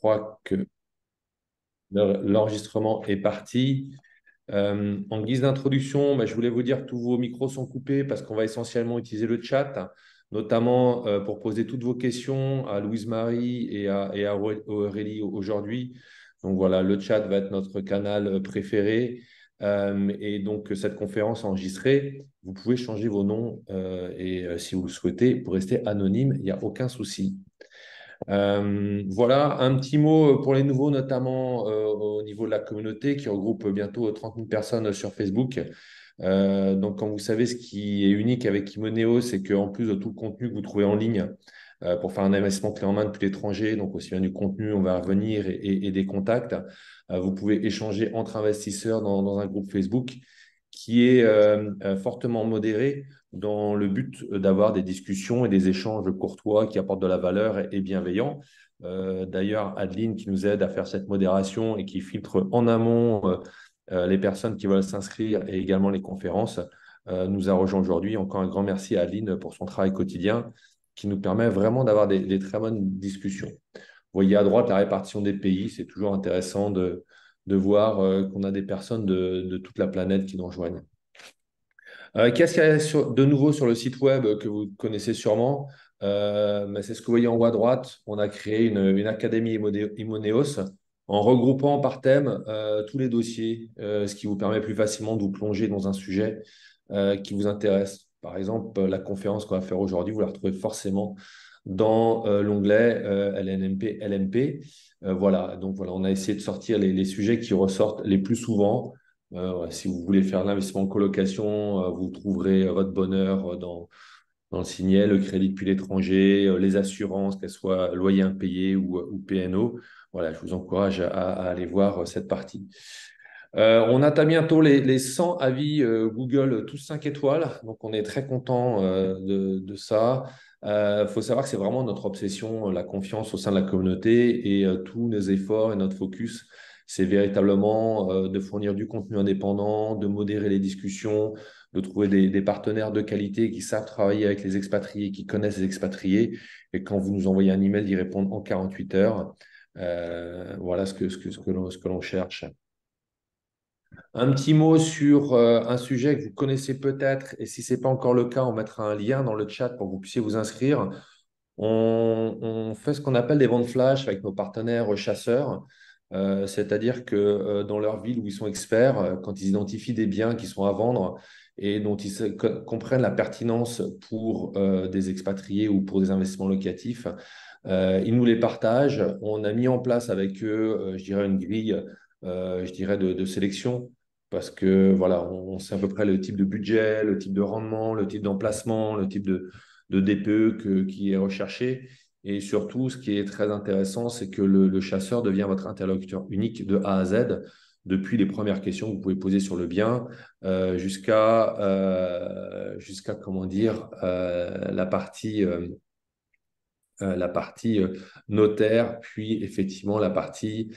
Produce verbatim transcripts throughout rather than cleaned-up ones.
crois que le- l'enregistrement est parti. Euh, en guise d'introduction, bah, je voulais vous dire que tous vos micros sont coupés parce qu'on va essentiellement utiliser le chat, notamment euh, pour poser toutes vos questions à Louise-Marie et à, et à Aurélie aujourd'hui. Donc voilà, le chat va être notre canal préféré. Euh, et donc, cette conférence enregistrée, vous pouvez changer vos noms euh, et euh, si vous le souhaitez, pour rester anonyme, il n'y a aucun souci. Euh, voilà, un petit mot pour les nouveaux, notamment euh, au niveau de la communauté qui regroupe bientôt trente mille personnes sur Facebook. Euh, donc, comme vous savez, ce qui est unique avec Imoneo, c'est qu'en plus de tout le contenu que vous trouvez en ligne euh, pour faire un investissement clé en main depuis l'étranger, donc aussi bien du contenu, on va revenir, et, et- et des contacts, euh, vous pouvez échanger entre investisseurs dans, dans un groupe Facebook qui est euh, euh, fortement modéré dans le but d'avoir des discussions et des échanges courtois qui apportent de la valeur et, et bienveillants. Euh, D'ailleurs, Adeline qui nous aide à faire cette modération et qui filtre en amont euh, euh, les personnes qui veulent s'inscrire et également les conférences, euh, nous a rejoint aujourd'hui. Encore un grand merci à Adeline pour son travail quotidien qui nous permet vraiment d'avoir des, des très bonnes discussions. Vous voyez à droite la répartition des pays, c'est toujours intéressant de, de voir euh, qu'on a des personnes de, de toute la planète qui nous rejoignent. Euh, Qu'est-ce qu'il y a sur- de nouveau sur le site web que vous connaissez sûrement? Euh, mais c'est ce que vous voyez en haut à droite. On a créé une, une académie Imone- Imoneos en regroupant par thème euh, tous les dossiers, euh, ce qui vous permet plus facilement de vous plonger dans un sujet euh, qui vous intéresse. Par exemple, la conférence qu'on va faire aujourd'hui, vous la retrouvez forcément dans euh, l'onglet euh, L N M P, L M P. Euh, voilà, donc voilà, on a essayé de sortir les, les sujets qui ressortent les plus souvent. Euh, ouais, si vous voulez faire l'investissement en colocation, euh, vous trouverez euh, votre bonheur euh, dans, dans le signet, le crédit depuis l'étranger, euh, les assurances, qu'elles soient loyer impayé ou, ou P N O. Voilà, je vous encourage à, à aller voir euh, cette partie. Euh, on atteint bientôt les, les cent avis euh, Google, tous cinq étoiles. Donc, on est très content euh, de, de ça. Il faut savoir que c'est vraiment notre obsession, la confiance au sein de la communauté et euh, tous nos efforts et notre focus, c'est véritablement euh, de fournir du contenu indépendant, de modérer les discussions, de trouver des, des partenaires de qualité qui savent travailler avec les expatriés, qui connaissent les expatriés. Et quand vous nous envoyez un email, d'y répondre en quarante-huit heures. Euh, voilà ce que, ce que, ce que l'on ce que l'on cherche. Un petit mot sur euh, un sujet que vous connaissez peut-être, et si ce n'est pas encore le cas, on mettra un lien dans le chat pour que vous puissiez vous inscrire. On, on fait ce qu'on appelle des ventes flash avec nos partenaires chasseurs, Euh, c'est-à-dire que euh, dans leur ville où ils sont experts, euh, quand ils identifient des biens qui sont à vendre et dont ils se- co- comprennent la pertinence pour euh, des expatriés ou pour des investissements locatifs, euh, ils nous les partagent. On a mis en place avec eux, euh, je dirais, une grille, euh, je dirais, de, de sélection parce que voilà, on, on sait à peu près le type de budget, le type de rendement, le type d'emplacement, le type de, de D P E que- qui est recherché. Et surtout, ce qui est très intéressant, c'est que le, le chasseur devient votre interlocuteur unique de A à Z, depuis les premières questions que vous pouvez poser sur le bien euh, jusqu'à, euh, jusqu'à, comment dire, euh, la partie, euh, euh, la partie euh, notaire, puis effectivement la partie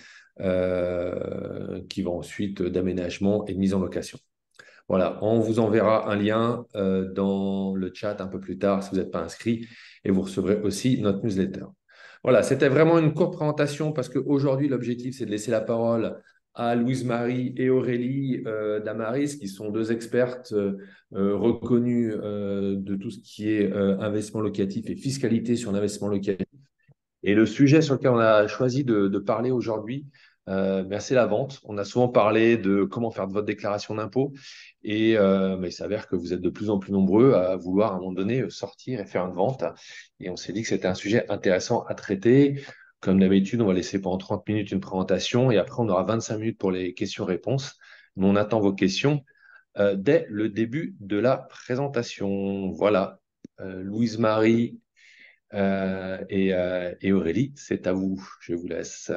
euh, qui va ensuite d'aménagement et de mise en location. Voilà, on vous enverra un lien euh, dans le chat un peu plus tard si vous n'êtes pas inscrit et vous recevrez aussi notre newsletter. Voilà, c'était vraiment une courte présentation parce qu'aujourd'hui, l'objectif, c'est de laisser la parole à Louise-Marie et Aurélie euh, Damaris, qui sont deux expertes euh, euh, reconnues euh, de tout ce qui est euh, investissement locatif et fiscalité sur l'investissement locatif. Et le sujet sur lequel on a choisi de, de parler aujourd'hui, euh, ben, c'est la vente. On a souvent parlé de comment faire de votre déclaration d'impôt et euh, ben, il s'avère que vous êtes de plus en plus nombreux à vouloir à un moment donné sortir et faire une vente. Et on s'est dit que c'était un sujet intéressant à traiter. Comme d'habitude, on va laisser pendant trente minutes une présentation et après on aura vingt-cinq minutes pour les questions-réponses. Mais on attend vos questions euh, dès le début de la présentation. Voilà. Euh, Louise-Marie euh, et, euh, et Aurélie, c'est à vous. Je vous laisse.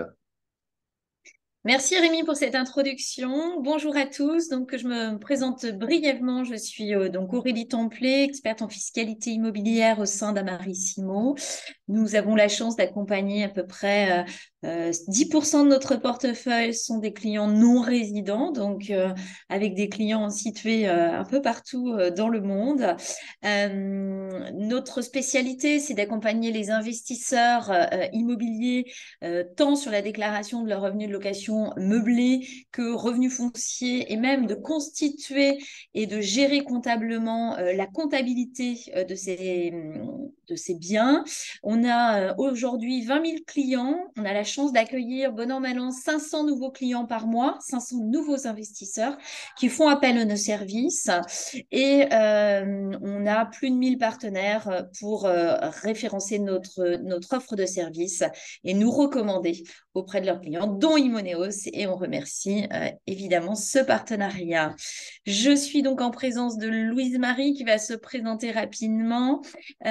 Merci Rémi pour cette introduction. Bonjour à tous. Donc, je me présente brièvement. Je suis euh, donc Aurélie Templet, experte en fiscalité immobilière au sein d'Amarissimo. Nous avons la chance d'accompagner à peu près euh, Euh, dix pour cent de notre portefeuille sont des clients non résidents, donc euh, avec des clients situés euh, un peu partout euh, dans le monde. Euh, notre spécialité, c'est d'accompagner les investisseurs euh, immobiliers euh, tant sur la déclaration de leurs revenus de location meublés que revenus fonciers et même de constituer et de gérer comptablement euh, la comptabilité euh, de ces, de ces biens. On a euh, aujourd'hui vingt mille clients. On a la chance d'accueillir, bon an, mal an, cinq cents nouveaux clients par mois, cinq cents nouveaux investisseurs qui font appel à nos services. Et euh, on a plus de mille partenaires pour euh, référencer notre, notre offre de services et nous recommander auprès de leurs clients, dont Imoneos. Et on remercie euh, évidemment ce partenariat. Je suis donc en présence de Louise Marie qui va se présenter rapidement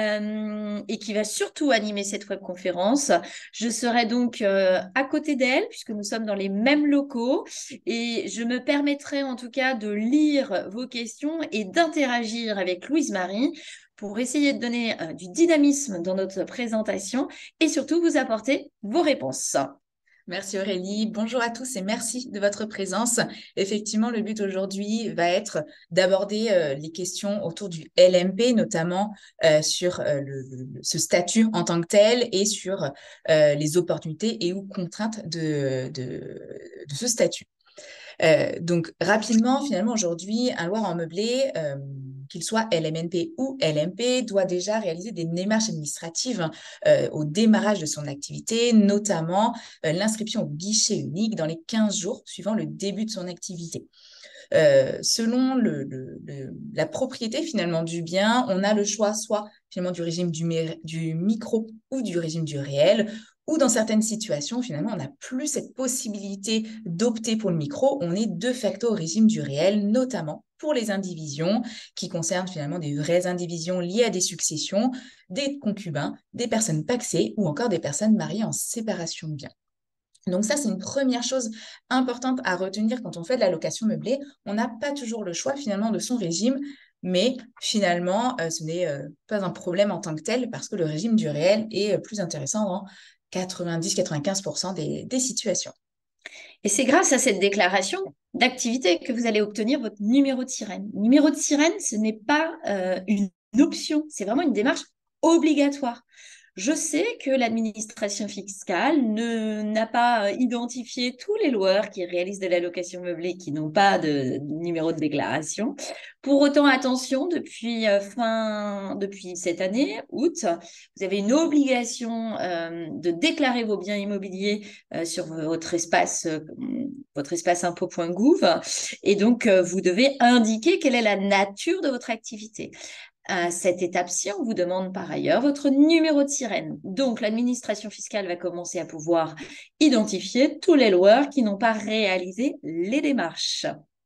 euh, et qui va surtout animer cette webconférence. Je serai donc euh, à côté d'elle puisque nous sommes dans les mêmes locaux et je me permettrai en tout cas de lire vos questions et d'interagir avec Louise Marie pour essayer de donner euh, du dynamisme dans notre présentation et surtout vous apporter vos réponses. Merci Aurélie. Bonjour à tous et merci de votre présence. Effectivement, le but aujourd'hui va être d'aborder euh, les questions autour du L M P, notamment euh, sur euh, le, le, ce statut en tant que tel et sur euh, les opportunités et ou contraintes de, de, de ce statut. Euh, donc, rapidement, finalement, aujourd'hui, un loueur en meublé, euh, qu'il soit L M N P ou L M P, doit déjà réaliser des démarches administratives euh, au démarrage de son activité, notamment euh, l'inscription au guichet unique dans les quinze jours suivant le début de son activité. Euh, selon le, le, le, la propriété finalement du bien, on a le choix soit finalement du régime du, du micro ou du régime du réel, ou dans certaines situations, finalement, on n'a plus cette possibilité d'opter pour le micro, on est de facto au régime du réel, notamment pour les indivisions qui concernent finalement des vraies indivisions liées à des successions, des concubins, des personnes pacsées ou encore des personnes mariées en séparation de biens. Donc ça, c'est une première chose importante à retenir quand on fait de la location meublée. On n'a pas toujours le choix finalement de son régime, mais finalement, euh, ce n'est euh, pas un problème en tant que tel parce que le régime du réel est euh, plus intéressant dans quatre-vingt-dix à quatre-vingt-quinze pour cent des, des situations. Et c'est grâce à cette déclaration d'activité que vous allez obtenir votre numéro de sirène. Numéro de sirène, ce n'est pas euh, une option, c'est vraiment une démarche obligatoire. Je sais que l'administration fiscale ne, n'a pas identifié tous les loueurs qui réalisent de la location meublée qui n'ont pas de numéro de déclaration. Pour autant, attention, depuis, euh, fin, depuis cette année, août, vous avez une obligation euh, de déclarer vos biens immobiliers euh, sur votre espace, euh, votre espace impôt.gouv. Et donc, euh, vous devez indiquer quelle est la nature de votre activité. À cette étape-ci, on vous demande par ailleurs votre numéro de sirène. Donc, l'administration fiscale va commencer à pouvoir identifier tous les loueurs qui n'ont pas réalisé les démarches.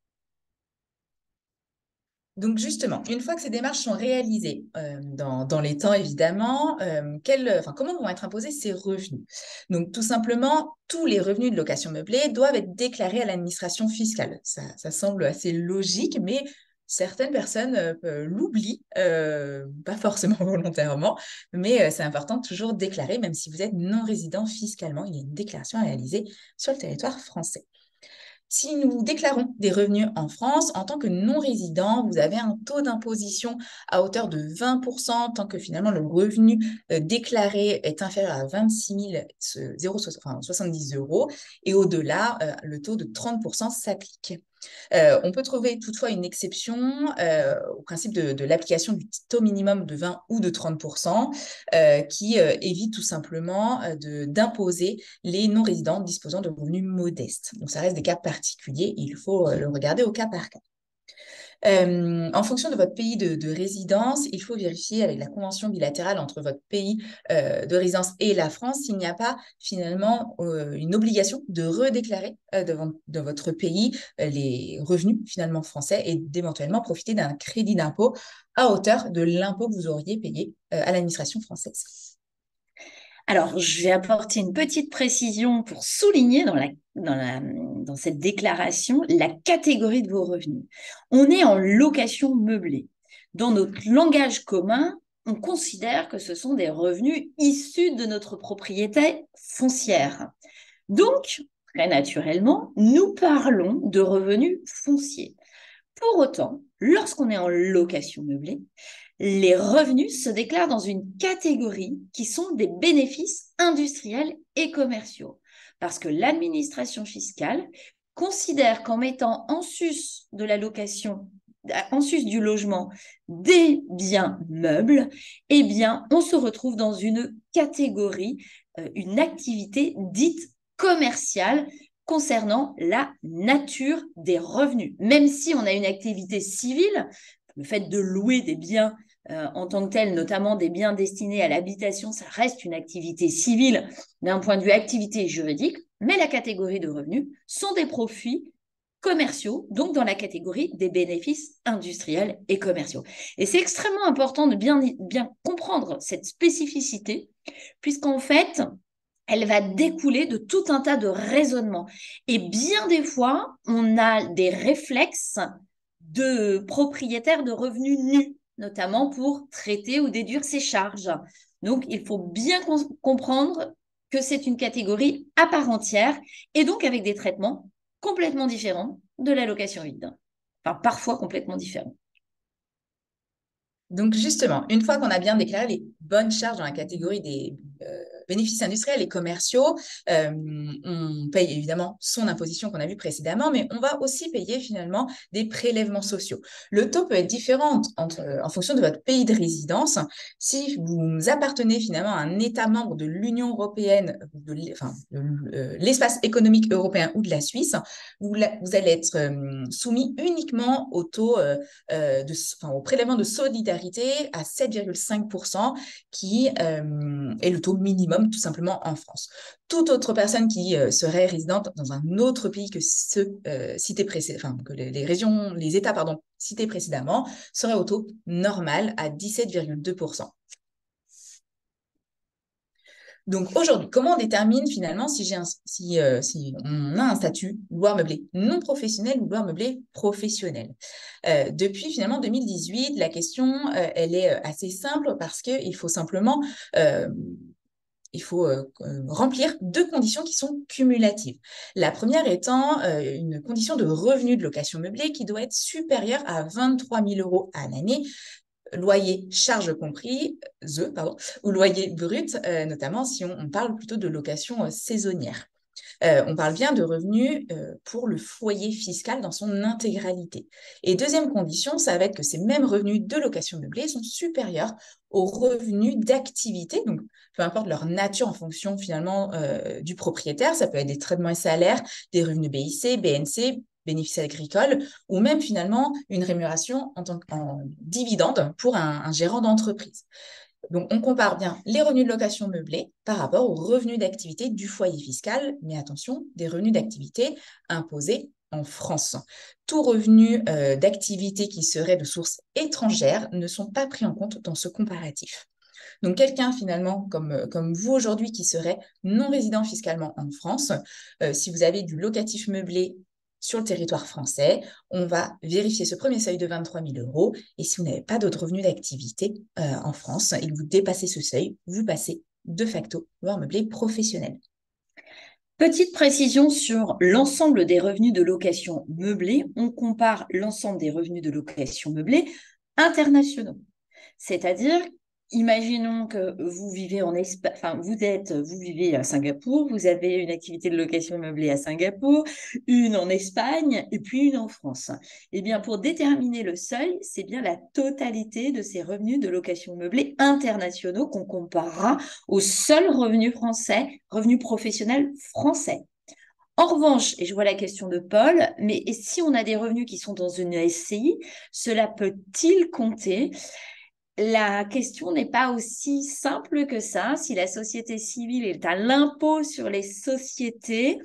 Donc justement, une fois que ces démarches sont réalisées euh, dans, dans les temps, évidemment, euh, quel, enfin, comment vont être imposés ces revenus? Donc tout simplement, tous les revenus de location meublée doivent être déclarés à l'administration fiscale. Ça, ça semble assez logique, mais certaines personnes euh, l'oublient, euh, pas forcément volontairement, mais euh, c'est important de toujours déclarer, même si vous êtes non résident fiscalement, il y a une déclaration à réaliser sur le territoire français. Si nous déclarons des revenus en France, en tant que non-résident, vous avez un taux d'imposition à hauteur de vingt pour cent tant que finalement le revenu euh, déclaré est inférieur à vingt-six mille soixante-dix euros et au-delà, euh, le taux de trente pour cent s'applique. Euh, on peut trouver toutefois une exception euh, au principe de, de l'application du taux minimum de vingt ou de trente pour cent euh, qui euh, évite tout simplement euh, de, d'imposer les non-résidents disposant de revenus modestes. Donc ça reste des cas particuliers, il faut euh, le regarder au cas par cas. Euh, en fonction de votre pays de, de résidence, il faut vérifier avec la convention bilatérale entre votre pays euh, de résidence et la France s'il n'y a pas finalement euh, une obligation de redéclarer euh, devant, de votre pays euh, les revenus finalement français et d'éventuellement profiter d'un crédit d'impôt à hauteur de l'impôt que vous auriez payé euh, à l'administration française. Alors, je vais apporter une petite précision pour souligner dans, la, dans, la, dans cette déclaration la catégorie de vos revenus. On est en location meublée. Dans notre langage commun, on considère que ce sont des revenus issus de notre propriété foncière. Donc, très naturellement, nous parlons de revenus fonciers. Pour autant, lorsqu'on est en location meublée, les revenus se déclarent dans une catégorie qui sont des bénéfices industriels et commerciaux. Parce que l'administration fiscale considère qu'en mettant en sus de la location, en sus du logement, des biens meubles, eh bien, on se retrouve dans une catégorie, euh, une activité dite commerciale concernant la nature des revenus. Même si on a une activité civile, le fait de louer des biens euh, en tant que tel, notamment des biens destinés à l'habitation, ça reste une activité civile d'un point de vue activité juridique, mais la catégorie de revenus sont des profits commerciaux, donc dans la catégorie des bénéfices industriels et commerciaux. Et c'est extrêmement important de bien, bien comprendre cette spécificité, puisqu'en fait, elle va découler de tout un tas de raisonnements. Et bien des fois, on a des réflexes de propriétaires de revenus nus, notamment pour traiter ou déduire ses charges. Donc, il faut bien comprendre que c'est une catégorie à part entière et donc avec des traitements complètement différents de la location vide. Enfin, parfois complètement différents. Donc justement, une fois qu'on a bien déclaré les bonnes charges dans la catégorie des euh, bénéfices industriels et commerciaux, euh, on paye évidemment son imposition qu'on a vu précédemment, mais on va aussi payer finalement des prélèvements sociaux. Le taux peut être différent entre, euh, en fonction de votre pays de résidence. Si vous appartenez finalement à un État membre de l'Union européenne, de, enfin, de euh, l'espace économique européen ou de la Suisse, vous, vous allez être euh, soumis uniquement au taux, euh, euh, de, enfin, au prélèvement de solidarité à sept virgule cinq pour cent qui euh, est le taux minimum tout simplement en France. Toute autre personne qui euh, serait résidente dans un autre pays que ceux euh, cités précédemment, enfin que les, les régions, les États pardon cités précédemment serait au taux normal à dix-sept virgule deux pour cent. Donc aujourd'hui, comment on détermine finalement si, j'ai un, si, euh, si on a un statut loueur meublé non professionnel ou loueur meublé professionnel? euh, Depuis finalement deux mille dix-huit, la question, euh, elle est assez simple parce qu'il faut simplement... Euh, il faut euh, remplir deux conditions qui sont cumulatives. La première étant euh, une condition de revenu de location meublée qui doit être supérieure à vingt-trois mille euros à l'année, loyer, charges compris, euh, pardon, ou loyer brut, euh, notamment si on, on parle plutôt de location euh, saisonnière. Euh, on parle bien de revenus euh, pour le foyer fiscal dans son intégralité. Et deuxième condition, ça va être que ces mêmes revenus de location meublée sont supérieurs aux revenus d'activité, donc peu importe leur nature en fonction finalement euh, du propriétaire, ça peut être des traitements et salaires, des revenus B I C, B N C, bénéfices agricoles, ou même finalement une rémunération en tant que en dividende pour un, un gérant d'entreprise. Donc, on compare bien les revenus de location meublée par rapport aux revenus d'activité du foyer fiscal, mais attention, des revenus d'activité imposés en France. Tous revenus euh, d'activité qui seraient de source étrangère ne sont pas pris en compte dans ce comparatif. Donc, quelqu'un finalement comme, comme vous aujourd'hui qui serait non résident fiscalement en France, euh, si vous avez du locatif meublé sur le territoire français, on va vérifier ce premier seuil de vingt-trois mille euros. Et si vous n'avez pas d'autres revenus d'activité euh, en France et que vous dépassez ce seuil, vous passez de facto loueur meublé professionnel. Petite précision sur l'ensemble des revenus de location meublée. On compare l'ensemble des revenus de location meublée internationaux. C'est-à-dire, imaginons que vous vivez en Espagne, enfin, vous êtes, vous vivez à Singapour, vous avez une activité de location meublée à Singapour, une en Espagne et puis une en France. Eh bien, pour déterminer le seuil, c'est bien la totalité de ces revenus de location meublée internationaux qu'on comparera aux seuls revenus français, revenus professionnels français. En revanche, et je vois la question de Paul, mais si on a des revenus qui sont dans une S C I, cela peut-il compter ? La question n'est pas aussi simple que ça. Si la société civile est à l'impôt sur les sociétés,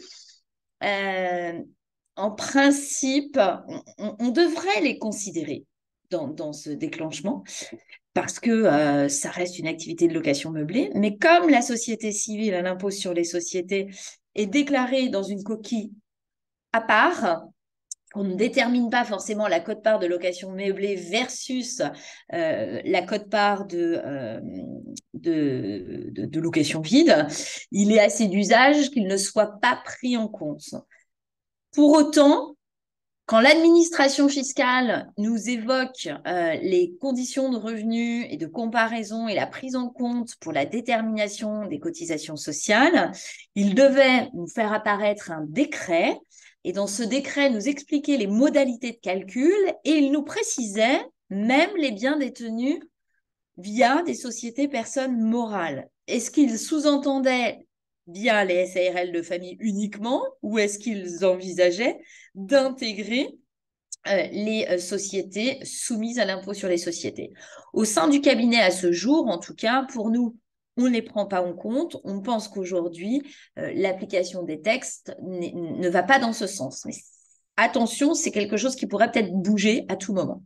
euh, en principe, on, on, devrait les considérer dans, dans ce déclenchement parce que euh, ça reste une activité de location meublée. Mais comme la société civile à l'impôt sur les sociétés est déclarée dans une coquille à part, qu'on ne détermine pas forcément la quote-part de location meublée versus euh, la quote-part de, euh, de, de, de location vide, il est assez d'usage qu'il ne soit pas pris en compte. Pour autant, quand l'administration fiscale nous évoque euh, les conditions de revenus et de comparaison et la prise en compte pour la détermination des cotisations sociales, il devait nous faire apparaître un décret et dans ce décret nous expliquer les modalités de calcul et il nous précisait même les biens détenus via des sociétés personnes morales. Est-ce qu'il sous-entendait via les S A R L de famille uniquement ou est-ce qu'ils envisageaient d'intégrer euh, les euh, sociétés soumises à l'impôt sur les sociétés? Au sein du cabinet à ce jour, en tout cas, pour nous, on ne les prend pas en compte. On pense qu'aujourd'hui, euh, l'application des textes ne va pas dans ce sens. Mais attention, c'est quelque chose qui pourrait peut-être bouger à tout moment.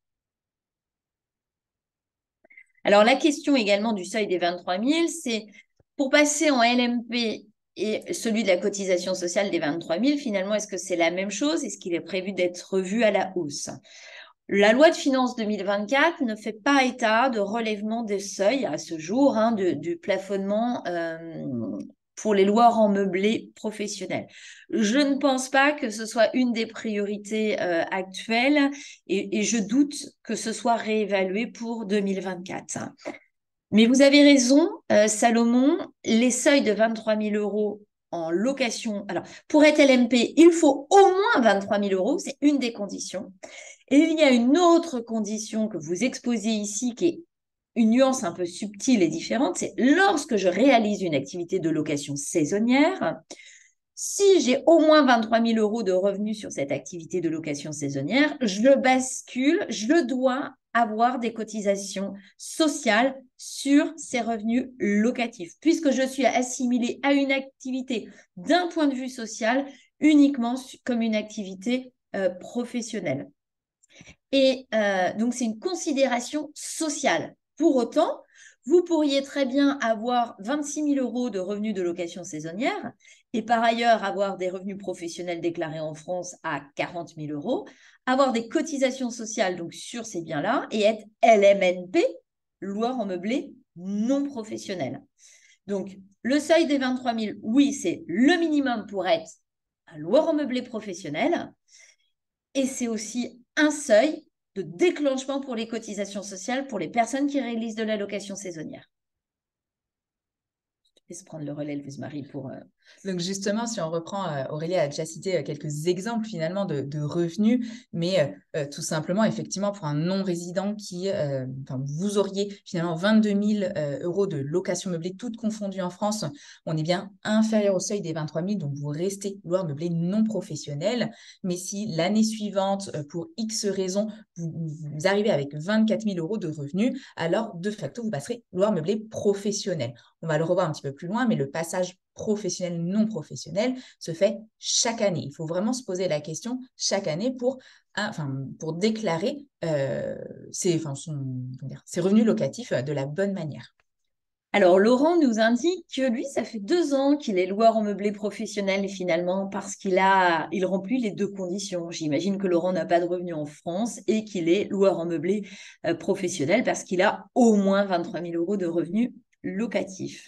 Alors, la question également du seuil des vingt-trois mille, c'est pour passer en L M P et celui de la cotisation sociale des vingt-trois mille, finalement, est-ce que c'est la même chose? Est-ce qu'il est prévu d'être revu à la hausse? La loi de finances deux mille vingt-quatre ne fait pas état de relèvement des seuils à ce jour, hein, de, du plafonnement euh, pour les loueurs en meublé professionnels. Je ne pense pas que ce soit une des priorités euh, actuelles et, et je doute que ce soit réévalué pour deux mille vingt-quatre. Mais vous avez raison, euh, Salomon, les seuils de vingt-trois mille euros en location. Alors, pour être L M P, il faut au moins vingt-trois mille euros, c'est une des conditions. Et il y a une autre condition que vous exposez ici qui est une nuance un peu subtile et différente, c'est lorsque je réalise une activité de location saisonnière, si j'ai au moins vingt-trois mille euros de revenus sur cette activité de location saisonnière, je bascule, je dois avoir des cotisations sociales sur ces revenus locatifs, puisque je suis assimilée à une activité d'un point de vue social uniquement comme une activité euh, professionnelle. Et euh, donc, c'est une considération sociale. Pour autant, vous pourriez très bien avoir vingt-six mille euros de revenus de location saisonnière et par ailleurs avoir des revenus professionnels déclarés en France à quarante mille euros, avoir des cotisations sociales donc sur ces biens-là et être L M N P, loueur en meublé non professionnel. Donc, le seuil des vingt-trois mille, oui, c'est le minimum pour être un loueur en meublé professionnel et c'est aussi un seuil de déclenchement pour les cotisations sociales pour les personnes qui réalisent de la location saisonnière. Je vais se prendre le relais, Louise-Marie, pour... Euh... Donc justement, si on reprend, euh, Aurélie a déjà cité euh, quelques exemples finalement de, de revenus, mais euh, tout simplement, effectivement, pour un non-résident qui, euh, enfin, vous auriez finalement vingt-deux mille euh, euros de location meublée, toutes confondues en France, on est bien inférieur au seuil des vingt-trois mille, donc vous restez loueur meublé non professionnel. Mais si l'année suivante, euh, pour X raisons, vous, vous arrivez avec vingt-quatre mille euros de revenus, alors de facto, vous passerez loueur meublé professionnel. On va le revoir un petit peu plus loin, mais le passage professionnel, non professionnel se fait chaque année. Il faut vraiment se poser la question chaque année pour, enfin, pour déclarer euh, ses, enfin, son, dire, ses revenus locatifs de la bonne manière. Alors, Laurent nous indique que lui, ça fait deux ans qu'il est loueur en meublé professionnel finalement parce qu'il a, il remplit les deux conditions. J'imagine que Laurent n'a pas de revenus en France et qu'il est loueur en meublé euh, professionnel parce qu'il a au moins vingt-trois mille euros de revenus locatifs.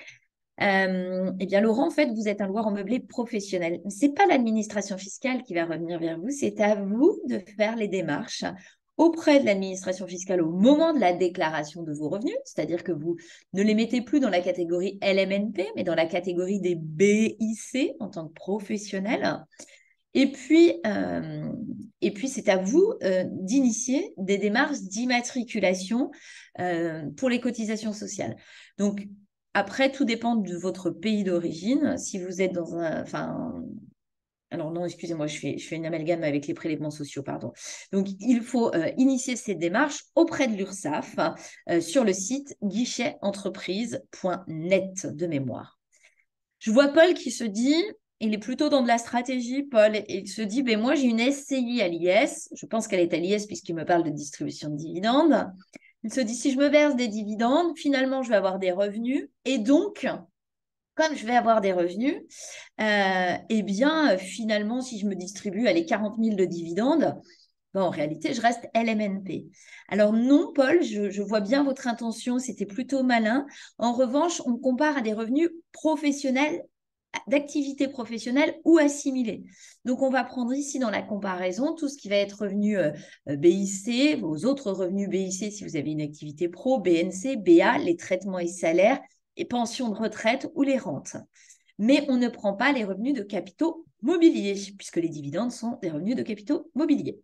Euh, eh bien, Laurent, en fait, vous êtes un loueur en meublé professionnel. Ce n'est pas l'administration fiscale qui va revenir vers vous, c'est à vous de faire les démarches auprès de l'administration fiscale au moment de la déclaration de vos revenus, c'est-à-dire que vous ne les mettez plus dans la catégorie L M N P, mais dans la catégorie des B I C en tant que professionnel. Et puis, euh, et puis c'est à vous euh, d'initier des démarches d'immatriculation euh, pour les cotisations sociales. Donc, après, tout dépend de votre pays d'origine. Si vous êtes dans un... Enfin, alors non, excusez-moi, je fais, je fais une amalgame avec les prélèvements sociaux, pardon. Donc, il faut euh, initier ces démarches auprès de l'URSSAF euh, sur le site guichet entreprise point net de mémoire. Je vois Paul qui se dit... Il est plutôt dans de la stratégie, Paul, et il se dit, ben moi j'ai une S C I à l'I S, je pense qu'elle est à l'I S puisqu'il me parle de distribution de dividendes. Il se dit, si je me verse des dividendes, finalement je vais avoir des revenus, et donc, comme je vais avoir des revenus, euh, eh bien, finalement, si je me distribue à les quarante mille de dividendes, ben, en réalité, je reste L M N P. Alors non, Paul, je, je vois bien votre intention, c'était plutôt malin. En revanche, on compare à des revenus professionnels, d'activité professionnelle ou assimilés. Donc, on va prendre ici dans la comparaison tout ce qui va être revenu euh, B I C, vos autres revenus B I C si vous avez une activité pro, B N C, B A, les traitements et salaires, et pensions de retraite ou les rentes. Mais on ne prend pas les revenus de capitaux mobiliers, puisque les dividendes sont des revenus de capitaux mobiliers.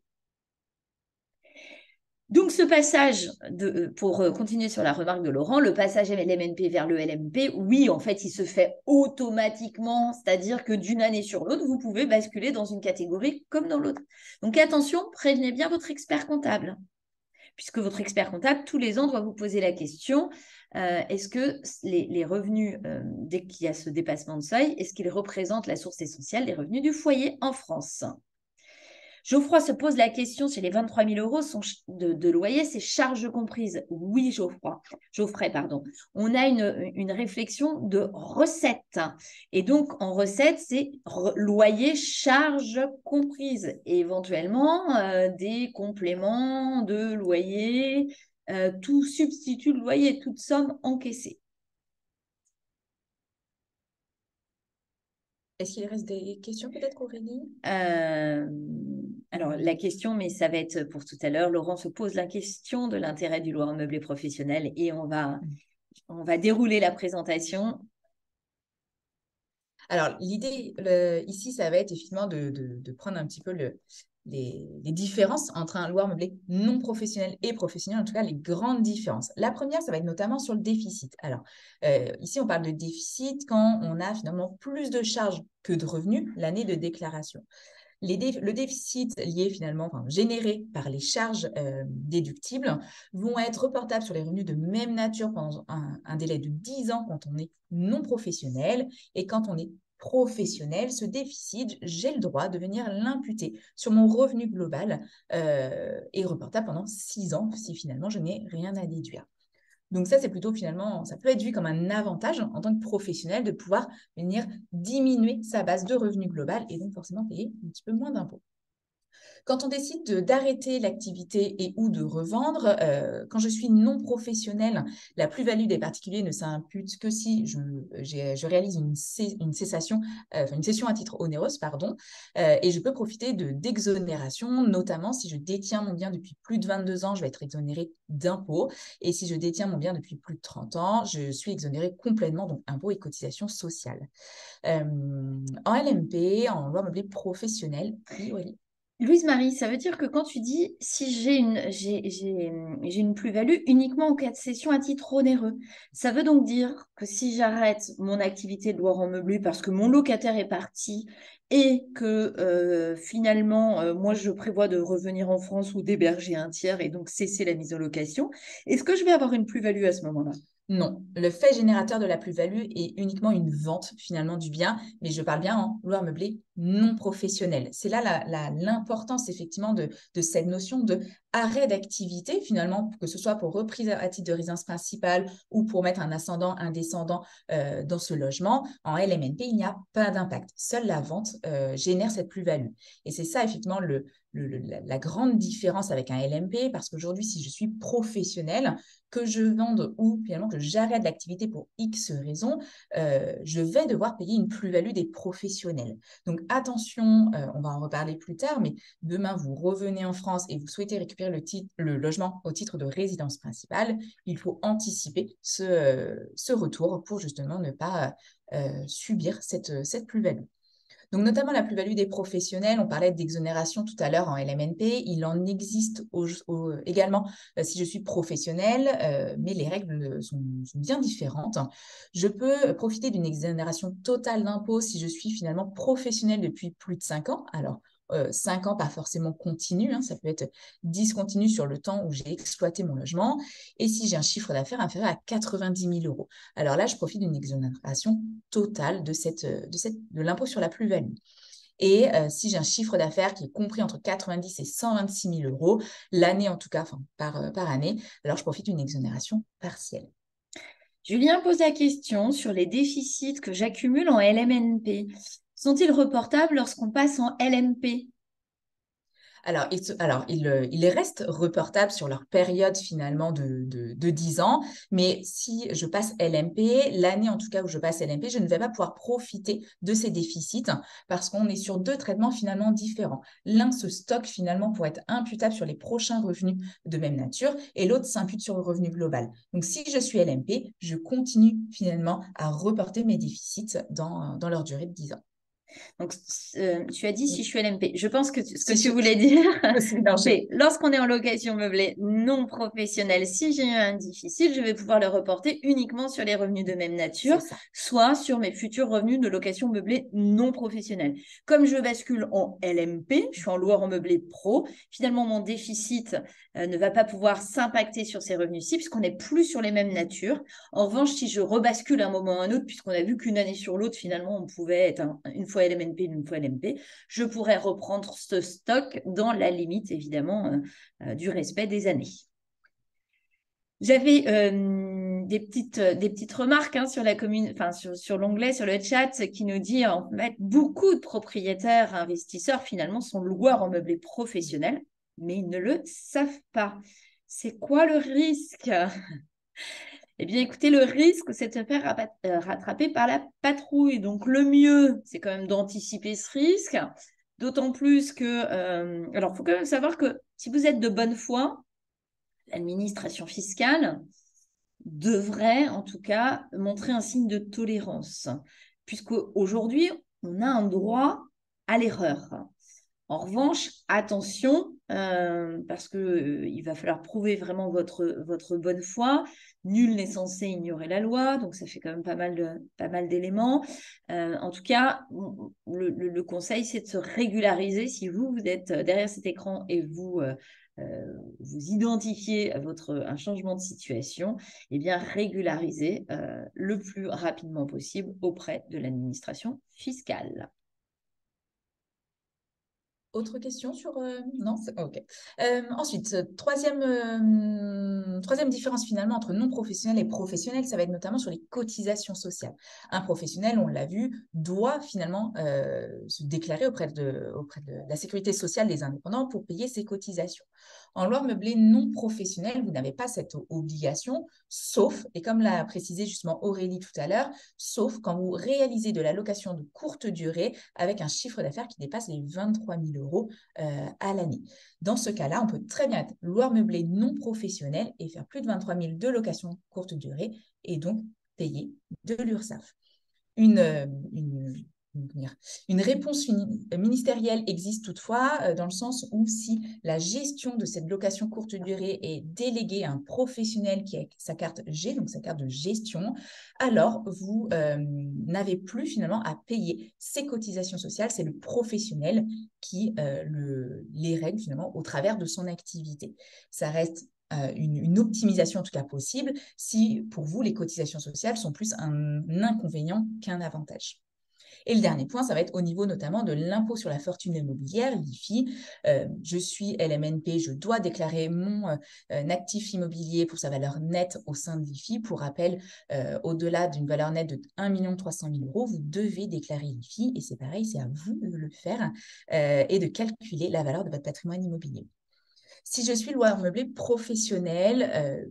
Donc, ce passage, de, pour continuer sur la remarque de Laurent, le passage L M N P vers le L M P, oui, en fait, il se fait automatiquement, c'est-à-dire que d'une année sur l'autre, vous pouvez basculer dans une catégorie comme dans l'autre. Donc, attention, prévenez bien votre expert comptable, puisque votre expert comptable, tous les ans, doit vous poser la question, euh, est-ce que les, les revenus, euh, dès qu'il y a ce dépassement de seuil, est-ce qu'ils représentent la source essentielle des revenus du foyer en France ? Geoffroy se pose la question si les vingt-trois mille euros sont de, de loyer, c'est charges comprises. Oui, Geoffroy, Geoffrey, pardon. On a une, une réflexion de recette. Et donc, en recette, c'est loyer, charges comprises. Et éventuellement, euh, des compléments de loyer, euh, tout substitut de loyer, toute somme encaissée. Est-ce qu'il reste des questions peut-être, Aurélie ? euh, Alors, la question, mais ça va être pour tout à l'heure, Laurent se pose la question de l'intérêt du loueur meublé professionnel et on va, on va dérouler la présentation. Alors, l'idée le, ici, ça va être effectivement de, de, de prendre un petit peu le, les, les différences entre un loueur meublé non professionnel et professionnel, en tout cas les grandes différences. La première, ça va être notamment sur le déficit. Alors, euh, ici, on parle de déficit quand on a finalement plus de charges que de revenus l'année de déclaration. Les dé le déficit lié finalement, enfin, généré par les charges euh, déductibles vont être reportables sur les revenus de même nature pendant un, un délai de dix ans quand on est non professionnel, et quand on est professionnel, ce déficit, j'ai le droit de venir l'imputer sur mon revenu global euh, et reportable pendant six ans si finalement je n'ai rien à déduire. Donc ça, c'est plutôt finalement, ça peut être vu comme un avantage en tant que professionnel de pouvoir venir diminuer sa base de revenu global et donc forcément payer un petit peu moins d'impôts. Quand on décide d'arrêter l'activité et ou de revendre, euh, quand je suis non professionnel, la plus-value des particuliers ne s'impute que si je, je réalise une, une cessation, euh, une cession à titre onéreuse, pardon, euh, et je peux profiter d'exonération, notamment si je détiens mon bien depuis plus de vingt-deux ans, je vais être exonéré d'impôts, et si je détiens mon bien depuis plus de trente ans, je suis exonéré complètement, donc impôts et cotisations sociales. Euh, en L M P, en loi meublée professionnelle, oui, Aurélie. Louise-Marie, ça veut dire que quand tu dis si j'ai une, j'ai, j'ai, j'ai une plus-value uniquement en cas de cession à titre onéreux, ça veut donc dire que si j'arrête mon activité de loueur en meublé parce que mon locataire est parti et que euh, finalement, euh, moi, je prévois de revenir en France ou d'héberger un tiers et donc cesser la mise en location, est-ce que je vais avoir une plus-value à ce moment-là ? Non, le fait générateur de la plus-value est uniquement une vente finalement du bien, mais je parle bien en loueur meublé non professionnel. C'est là l'importance effectivement de, de cette notion de arrêt d'activité finalement, que ce soit pour reprise à titre de résidence principale ou pour mettre un ascendant, un descendant euh, dans ce logement. En L M N P, il n'y a pas d'impact. Seule la vente euh, génère cette plus-value. Et c'est ça effectivement le, le, le, la grande différence avec un L M P, parce qu'aujourd'hui, si je suis professionnel, que je vende ou finalement que j'arrête l'activité pour X raisons, euh, je vais devoir payer une plus-value des professionnels. Donc attention, euh, on va en reparler plus tard, mais demain vous revenez en France et vous souhaitez récupérer le, titre, le logement au titre de résidence principale, il faut anticiper ce, euh, ce retour pour justement ne pas euh, subir cette, cette plus-value. Donc, notamment la plus-value des professionnels, on parlait d'exonération tout à l'heure en L M N P, il en existe au, au, également euh, si je suis professionnel, euh, mais les règles sont, sont bien différentes. Je peux profiter d'une exonération totale d'impôt si je suis finalement professionnel depuis plus de cinq ans. Alors, Euh, cinq ans, pas forcément continu, hein, ça peut être discontinu sur le temps où j'ai exploité mon logement, et si j'ai un chiffre d'affaires inférieur à quatre-vingt-dix mille euros. Alors là, je profite d'une exonération totale de, cette, de, cette, de l'impôt sur la plus-value. Et euh, si j'ai un chiffre d'affaires qui est compris entre quatre-vingt-dix et cent vingt-six mille euros, l'année en tout cas, enfin, par, euh, par année, alors je profite d'une exonération partielle. Julien pose la question sur les déficits que j'accumule en L M N P. Sont-ils reportables lorsqu'on passe en L M P? Alors, ils, se- alors ils, euh, ils restent reportables sur leur période finalement de, de, de dix ans, mais si je passe L M P, l'année en tout cas où je passe L M P, je ne vais pas pouvoir profiter de ces déficits parce qu'on est sur deux traitements finalement différents. L'un se stocke finalement pour être imputable sur les prochains revenus de même nature et l'autre s'impute sur le revenu global. Donc, si je suis L M P, je continue finalement à reporter mes déficits dans, dans leur durée de dix ans. Donc, euh, tu as dit si je suis L M P. Je pense que tu- ce que Si tu je, voulais dire, je me suis mélangée. c'est lorsqu'on est en location meublée non professionnelle, si j'ai eu un difficile, je vais pouvoir le reporter uniquement sur les revenus de même nature, C'est ça. soit sur mes futurs revenus de location meublée non professionnelle. Comme je bascule en L M P, je suis en loueur en meublé pro, finalement mon déficit euh, ne va pas pouvoir s'impacter sur ces revenus-ci puisqu'on n'est plus sur les mêmes natures. En revanche, si je rebascule à un moment ou à un autre, puisqu'on a vu qu'une année sur l'autre, finalement, on pouvait être un, une fois L M N P, une fois L M P, je pourrais reprendre ce stock dans la limite, évidemment, euh, euh, du respect des années. J'avais euh, des, petites, des petites remarques hein, sur la commune, enfin sur, sur l'onglet, sur le chat, qui nous dit en fait beaucoup de propriétaires investisseurs finalement sont loueurs en meublé professionnel, mais ils ne le savent pas. C'est quoi le risque? Eh bien, écoutez, le risque, c'est de se faire rattraper par la patrouille. Donc, le mieux, c'est quand même d'anticiper ce risque. D'autant plus que, euh, alors, il faut quand même savoir que si vous êtes de bonne foi, l'administration fiscale devrait, en tout cas, montrer un signe de tolérance, puisqu'aujourd'hui, on a un droit à l'erreur. En revanche, attention, euh, parce qu'il euh, va falloir prouver vraiment votre, votre bonne foi. Nul n'est censé ignorer la loi, donc ça fait quand même pas mal, de, pas mal d'éléments. Euh, en tout cas, le, le, le conseil, c'est de se régulariser. Si vous, vous êtes derrière cet écran et vous, euh, euh, vous identifiez à votre, un changement de situation, eh bien, régularisez euh, le plus rapidement possible auprès de l'administration fiscale. Autre question sur... euh, non, c'est- ok. Euh, ensuite, euh, troisième, euh, troisième différence finalement entre non professionnel et professionnel, ça va être notamment sur les cotisations sociales. Un professionnel, on l'a vu, doit finalement euh, se déclarer auprès de, auprès de la sécurité sociale des indépendants pour payer ses cotisations. En loi meublée non professionnelle, vous n'avez pas cette obligation, sauf, et comme l'a précisé justement Aurélie tout à l'heure, sauf quand vous réalisez de la location de courte durée avec un chiffre d'affaires qui dépasse les vingt-trois mille euros euh, à l'année. Dans ce cas-là, on peut très bien être loueur meublé non professionnel et faire plus de vingt-trois mille de location courte durée et donc payer de l'URSSAF. Une, une, une réponse ministérielle existe toutefois euh, dans le sens où si la gestion de cette location courte durée est déléguée à un professionnel qui a sa carte G, donc sa carte de gestion, alors vous euh, n'avez plus finalement à payer ces cotisations sociales. C'est le professionnel qui euh, le, les règle finalement au travers de son activité. Ça reste euh, une, une optimisation en tout cas possible si pour vous les cotisations sociales sont plus un inconvénient qu'un avantage. Et le dernier point, ça va être au niveau notamment de l'impôt sur la fortune immobilière, l'I F I. Euh, je suis L M N P, je dois déclarer mon euh, actif immobilier pour sa valeur nette au sein de l'I F I. Pour rappel, euh, au-delà d'une valeur nette de un million trois cent mille euros, vous devez déclarer l'I F I et c'est pareil, c'est à vous de le faire euh, et de calculer la valeur de votre patrimoine immobilier. Si je suis loueur meublé professionnel, euh,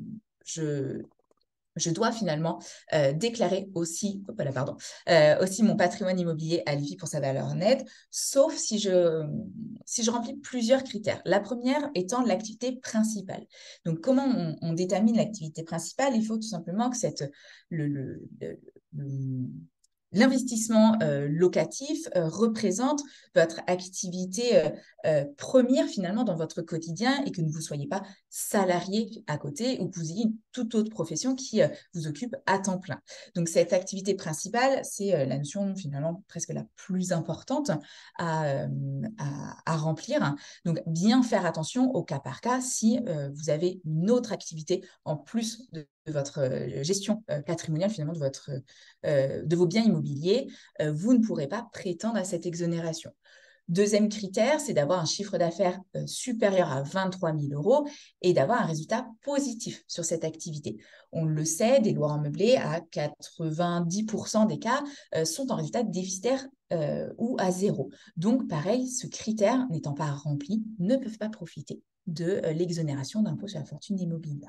je je dois finalement euh, déclarer aussi, oh, voilà, pardon, euh, aussi mon patrimoine immobilier à l'I F I pour sa valeur nette, sauf si je, si je remplis plusieurs critères. La première étant l'activité principale. Donc, comment on, on détermine l'activité principale? Il faut tout simplement que cette, le, le, le, le l'investissement euh, locatif euh, représente votre activité euh, euh, première finalement dans votre quotidien et que ne vous soyez pas salarié à côté ou que vous ayez une toute autre profession qui euh, vous occupe à temps plein. Donc cette activité principale, c'est euh, la notion finalement presque la plus importante à, euh, à, à remplir. Donc bien faire attention au cas par cas si euh, vous avez une autre activité en plus de de votre gestion euh, patrimoniale, finalement, de, votre, euh, de vos biens immobiliers, euh, vous ne pourrez pas prétendre à cette exonération. Deuxième critère, c'est d'avoir un chiffre d'affaires euh, supérieur à vingt-trois mille euros et d'avoir un résultat positif sur cette activité. On le sait, des loueurs en meublé, à quatre-vingt-dix pour cent des cas, euh, sont en résultat déficitaire euh, ou à zéro. Donc, pareil, ce critère n'étant pas rempli, ne peuvent pas profiter de euh, l'exonération d'impôt sur la fortune immobilière.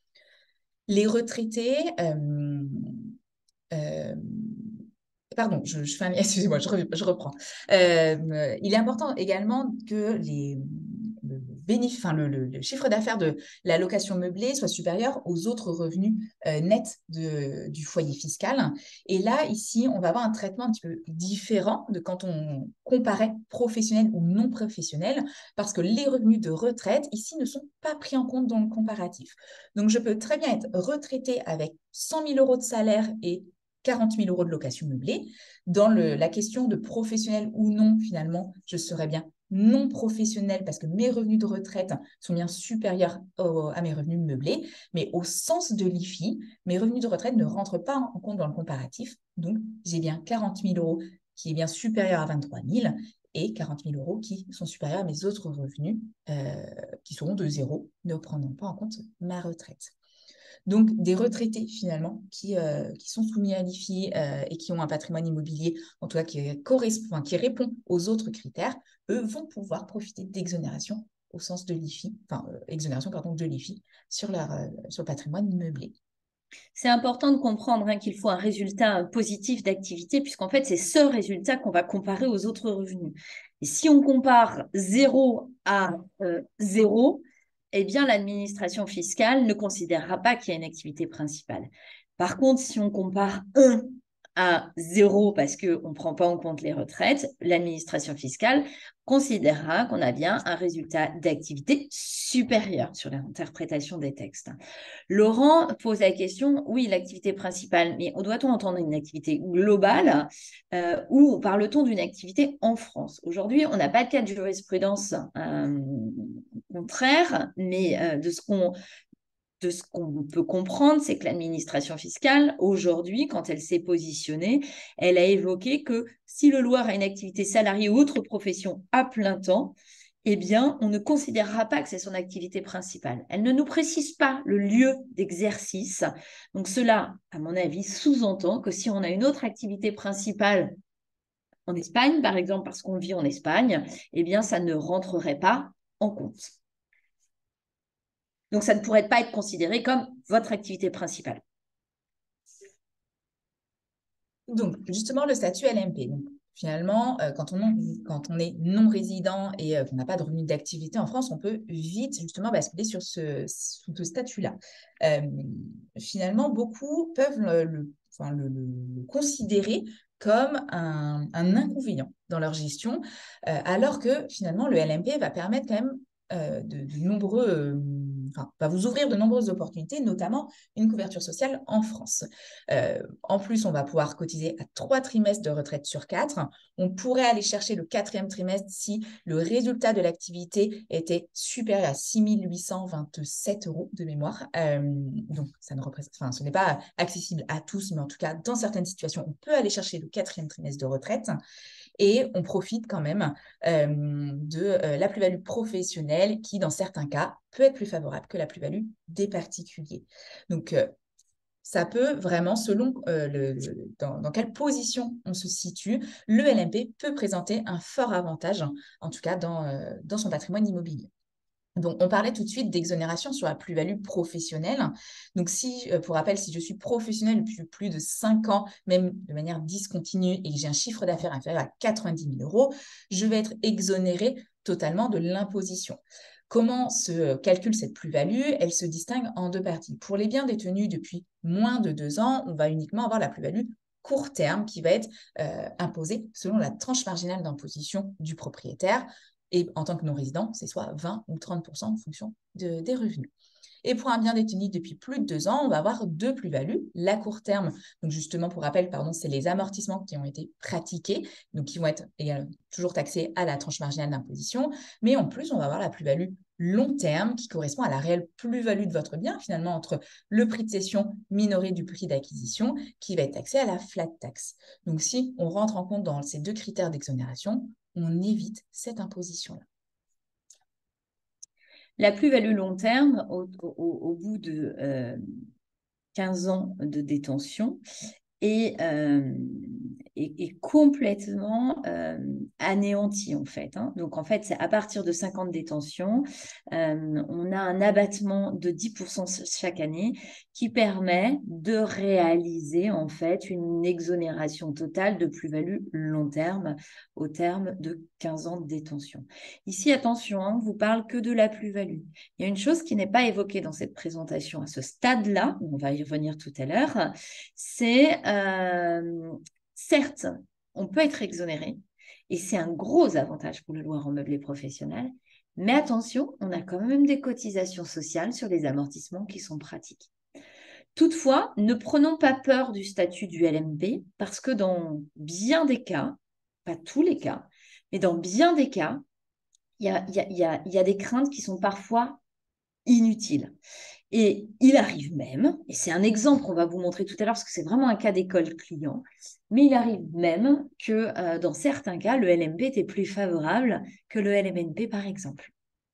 Les retraités... Euh, euh, Pardon, je, je fais un... excusez-moi, je, re- je reprends. Euh, il est important également que les, le, bénéfice, enfin, le, le, le chiffre d'affaires de la location meublée soit supérieur aux autres revenus euh, nets de, du foyer fiscal. Et là, ici, on va avoir un traitement un petit peu différent de quand on comparait professionnel ou non professionnel, parce que les revenus de retraite, ici, ne sont pas pris en compte dans le comparatif. Donc, je peux très bien être retraité avec cent mille euros de salaire et quarante mille euros de location meublée. Dans le, la question de professionnel ou non, finalement, je serais bien non professionnel parce que mes revenus de retraite sont bien supérieurs au, à mes revenus meublés, mais au sens de l'I F I, mes revenus de retraite ne rentrent pas en compte dans le comparatif. Donc, j'ai bien quarante mille euros qui est bien supérieur à vingt-trois mille et quarante mille euros qui sont supérieurs à mes autres revenus euh, qui seront de zéro, ne prendront pas en compte ma retraite. Donc, des retraités, finalement, qui, euh, qui sont soumis à l'I F I euh, et qui ont un patrimoine immobilier, en tout cas, qui, correspond, qui répond aux autres critères, eux vont pouvoir profiter d'exonération au sens de l'I F I, enfin, euh, exonération, pardon, de l'I F I sur, leur, euh, sur le patrimoine meublé. C'est important de comprendre hein, qu'il faut un résultat positif d'activité, puisqu'en fait, c'est ce résultat qu'on va comparer aux autres revenus. Et si on compare zéro à euh, zéro, eh bien, l'administration fiscale ne considérera pas qu'il y a une activité principale. Par contre, si on compare un à zéro parce qu'on ne prend pas en compte les retraites, l'administration fiscale considérera qu'on a bien un résultat d'activité supérieur sur l'interprétation des textes. Laurent pose la question, oui, l'activité principale, mais doit-on entendre une activité globale euh, ou parle-t-on d'une activité en France? Aujourd'hui, on n'a pas de cas de jurisprudence euh, contraire, mais euh, de ce qu'on de ce qu'on peut comprendre, c'est que l'administration fiscale, aujourd'hui, quand elle s'est positionnée, elle a évoqué que si le loueur a une activité salariée ou autre profession à plein temps, eh bien, on ne considérera pas que c'est son activité principale. Elle ne nous précise pas le lieu d'exercice. Donc, cela, à mon avis, sous-entend que si on a une autre activité principale en Espagne, par exemple, parce qu'on vit en Espagne, eh bien, ça ne rentrerait pas en compte. Donc, ça ne pourrait pas être considéré comme votre activité principale. Donc, justement, le statut L M P. Donc, finalement, euh, quand, on, quand on est non-résident et euh, qu'on n'a pas de revenus d'activité en France, on peut vite, justement, basculer sur ce, sur ce statut-là. Euh, finalement, beaucoup peuvent le, le, enfin, le, le, le considérer comme un, un inconvénient dans leur gestion, euh, alors que, finalement, le L M P va permettre quand même euh, de, de nombreux... Euh, Enfin, va vous ouvrir de nombreuses opportunités, notamment une couverture sociale en France. Euh, en plus, on va pouvoir cotiser à trois trimestres de retraite sur quatre. On pourrait aller chercher le quatrième trimestre si le résultat de l'activité était supérieur à six mille huit cent vingt-sept euros de mémoire. Euh, donc, ça ne représente, enfin, ce n'est pas accessible à tous, mais en tout cas, dans certaines situations, on peut aller chercher le quatrième trimestre de retraite. Et on profite quand même euh, de euh, la plus-value professionnelle qui, dans certains cas, peut être plus favorable que la plus-value des particuliers. Donc, euh, ça peut vraiment, selon euh, le, le, dans, dans quelle position on se situe, le L M P peut présenter un fort avantage, en tout cas dans, euh, dans son patrimoine immobilier. Donc, on parlait tout de suite d'exonération sur la plus-value professionnelle. Donc, si, pour rappel, si je suis professionnelle depuis plus de cinq ans, même de manière discontinue, et que j'ai un chiffre d'affaires inférieur à quatre-vingt-dix mille euros, je vais être exonérée totalement de l'imposition. Comment se calcule cette plus-value? Elle se distingue en deux parties. Pour les biens détenus depuis moins de deux ans, on va uniquement avoir la plus-value court terme qui va être euh, imposée selon la tranche marginale d'imposition du propriétaire. Et en tant que non-résident, c'est soit vingt ou trente pour cent en fonction de, des revenus. Et pour un bien détenu depuis plus de deux ans, on va avoir deux plus-values. La court terme, donc justement pour rappel, pardon, c'est les amortissements qui ont été pratiqués, donc qui vont être également toujours taxés à la tranche marginale d'imposition. Mais en plus, on va avoir la plus-value long terme qui correspond à la réelle plus-value de votre bien, finalement, entre le prix de cession minoré du prix d'acquisition qui va être taxé à la flat tax. Donc, si on rentre en compte dans ces deux critères d'exonération, on évite cette imposition-là. La plus-value long terme, au, au, au bout de euh, quinze ans de détention, est, euh, est, est complètement euh, anéanti en fait. Hein. Donc en fait, c'est à partir de cinq ans de détention, euh, on a un abattement de dix pour cent chaque année qui permet de réaliser en fait une exonération totale de plus-value long terme au terme de quinze ans de détention. Ici, attention, hein, on ne vous parle que de la plus-value. Il y a une chose qui n'est pas évoquée dans cette présentation à ce stade-là, on va y revenir tout à l'heure, c'est euh, certes, on peut être exonéré et c'est un gros avantage pour le loueur en meublé professionnel, mais attention, on a quand même des cotisations sociales sur les amortissements qui sont pratiques. Toutefois, ne prenons pas peur du statut du L M P parce que dans bien des cas, pas tous les cas, mais dans bien des cas, il y a, y a, y a, y a des craintes qui sont parfois inutiles. Et il arrive même, et c'est un exemple qu'on va vous montrer tout à l'heure parce que c'est vraiment un cas d'école client, mais il arrive même que euh, dans certains cas, le L M P était plus favorable que le L M N P par exemple.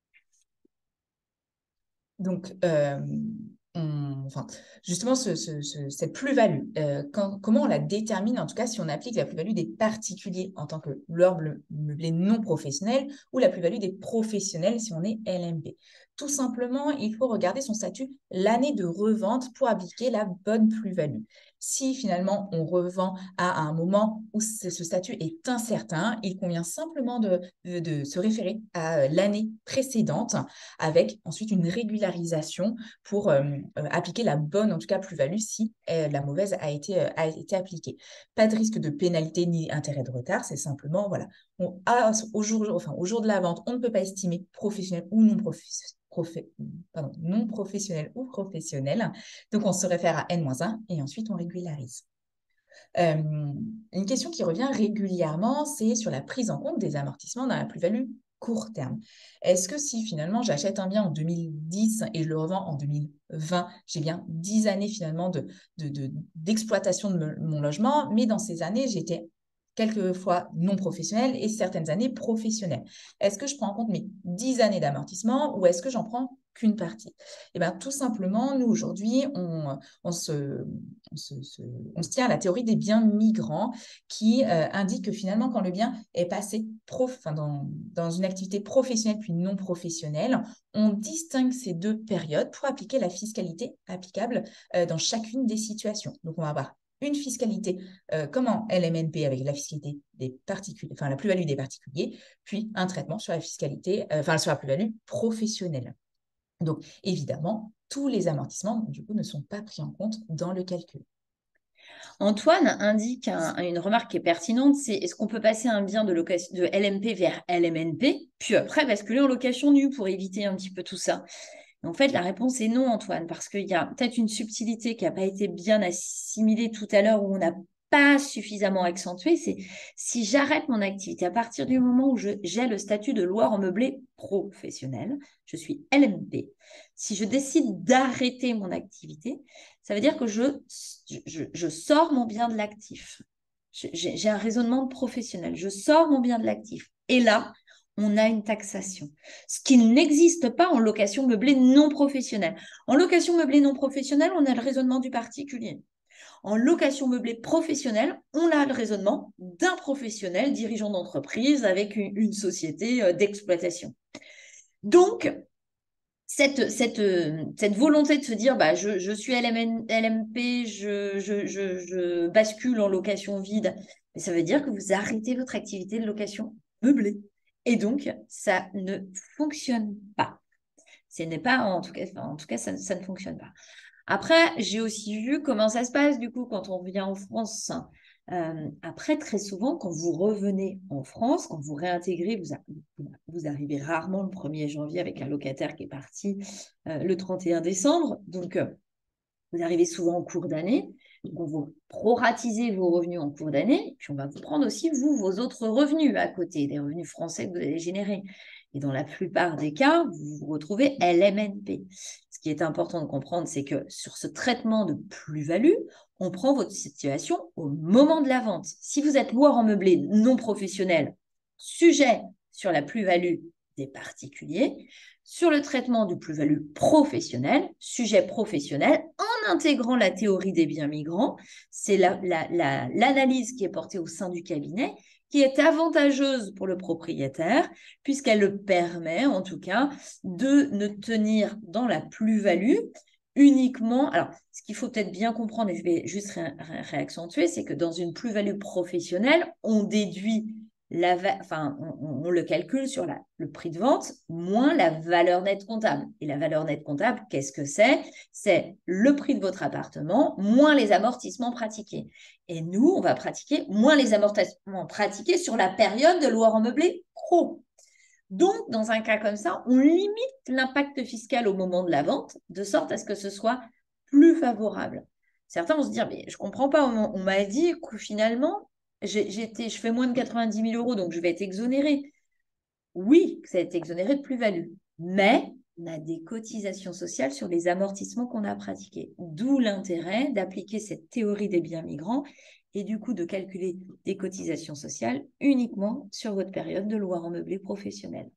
Donc, euh, on, enfin, justement, ce, ce, ce, cette plus-value, euh, quand, comment on la détermine, en tout cas, si on applique la plus-value des particuliers en tant que loueur meublé non professionnel ou la plus-value des professionnels si on est L M P. Tout simplement, il faut regarder son statut l'année de revente pour appliquer la bonne plus-value. Si finalement on revend à un moment où ce statut est incertain, il convient simplement de, de, de se référer à l'année précédente avec ensuite une régularisation pour euh, euh, appliquer la bonne, en tout cas plus-value, si euh, la mauvaise a été, euh, a été appliquée. Pas de risque de pénalité ni intérêt de retard, c'est simplement, voilà, on a, au, jour, enfin, au jour de la vente, on ne peut pas estimer professionnel ou non professionnel. Profé, pardon, non professionnel ou professionnel. Donc, on se réfère à N moins un et ensuite, on régularise. Euh, une question qui revient régulièrement, c'est sur la prise en compte des amortissements dans la plus-value court terme. Est-ce que si finalement j'achète un bien en deux mille dix et je le revends en deux mille vingt, j'ai bien dix années finalement de, de, de, d'exploitation de mon logement, mais dans ces années, j'étais quelquefois non professionnelle et certaines années professionnelles. Est-ce que je prends en compte mes dix années d'amortissement ou est-ce que j'en prends qu'une partie? Eh bien, tout simplement, nous, aujourd'hui, on, on, se, on, se, se, on se tient à la théorie des biens migrants qui euh, indique que finalement, quand le bien est passé prof, enfin, dans, dans une activité professionnelle puis non professionnelle, on distingue ces deux périodes pour appliquer la fiscalité applicable euh, dans chacune des situations. Donc, on va avoir une fiscalité euh, comme en L M N P avec la fiscalité des particuliers, enfin la plus-value des particuliers, puis un traitement sur la fiscalité, euh, enfin sur la plus-value professionnelle. Donc évidemment, tous les amortissements du coup ne sont pas pris en compte dans le calcul. Antoine indique un, une remarque qui est pertinente, c'est est-ce qu'on peut passer un bien de, location, de L M P vers L M N P, puis après basculer en location nue pour éviter un petit peu tout ça? En fait, la réponse est non, Antoine, parce qu'il y a peut-être une subtilité qui n'a pas été bien assimilée tout à l'heure, où on n'a pas suffisamment accentué. C'est si j'arrête mon activité à partir du moment où j'ai le statut de loueur en meublé professionnel, je suis L M P. Si je décide d'arrêter mon activité, ça veut dire que je, je, je sors mon bien de l'actif. J'ai un raisonnement professionnel. Je sors mon bien de l'actif. Et là, on a une taxation, ce qui n'existe pas en location meublée non professionnelle. En location meublée non professionnelle, on a le raisonnement du particulier. En location meublée professionnelle, on a le raisonnement d'un professionnel dirigeant d'entreprise avec une, une société d'exploitation. Donc, cette, cette, cette volonté de se dire bah, je, je suis L M N, L M P, je, je, je, je bascule en location vide, mais ça veut dire que vous arrêtez votre activité de location meublée. Et donc, ça ne fonctionne pas. Ce n'est pas, en tout cas, en tout cas ça, ça ne fonctionne pas. Après, j'ai aussi vu comment ça se passe du coup quand on vient en France. Euh, après, très souvent, quand vous revenez en France, quand vous réintégrez, vous, a, vous vous arrivez rarement le premier janvier avec un locataire qui est parti euh, le trente et un décembre. Donc, euh, vous arrivez souvent en cours d'année. Donc, on va proratiser vos revenus en cours d'année. Puis, on va vous prendre aussi, vous, vos autres revenus à côté, des revenus français que vous allez générer. Et dans la plupart des cas, vous vous retrouvez L M N P. Ce qui est important de comprendre, c'est que sur ce traitement de plus-value, on prend votre situation au moment de la vente. Si vous êtes loueur en meublé non professionnel, sujet sur la plus-value des particuliers, sur le traitement du plus-value professionnel, sujet professionnel, en intégrant la théorie des biens migrants, c'est la, la, la, l'analyse qui est portée au sein du cabinet, qui est avantageuse pour le propriétaire, puisqu'elle le permet, en tout cas, de ne tenir dans la plus-value uniquement. Alors, ce qu'il faut peut-être bien comprendre, et je vais juste ré- ré- réaccentuer, c'est que dans une plus-value professionnelle, on déduit la va- enfin, on, on le calcule sur la, le prix de vente moins la valeur nette comptable. Et la valeur nette comptable, qu'est-ce que c'est? C'est le prix de votre appartement moins les amortissements pratiqués. Et nous, on va pratiquer moins les amortissements pratiqués sur la période de loueur en meublé pro. Donc, dans un cas comme ça, on limite l'impact fiscal au moment de la vente, de sorte à ce que ce soit plus favorable. Certains vont se dire, mais je ne comprends pas, on, on m'a dit que finalement, j'ai, j'étais, je fais moins de quatre-vingt-dix mille euros, donc je vais être exonéré. Oui, ça va être exonéré de plus-value, mais on a des cotisations sociales sur les amortissements qu'on a pratiqués. D'où l'intérêt d'appliquer cette théorie des biens migrants et du coup de calculer des cotisations sociales uniquement sur votre période de loueur en meublé professionnel.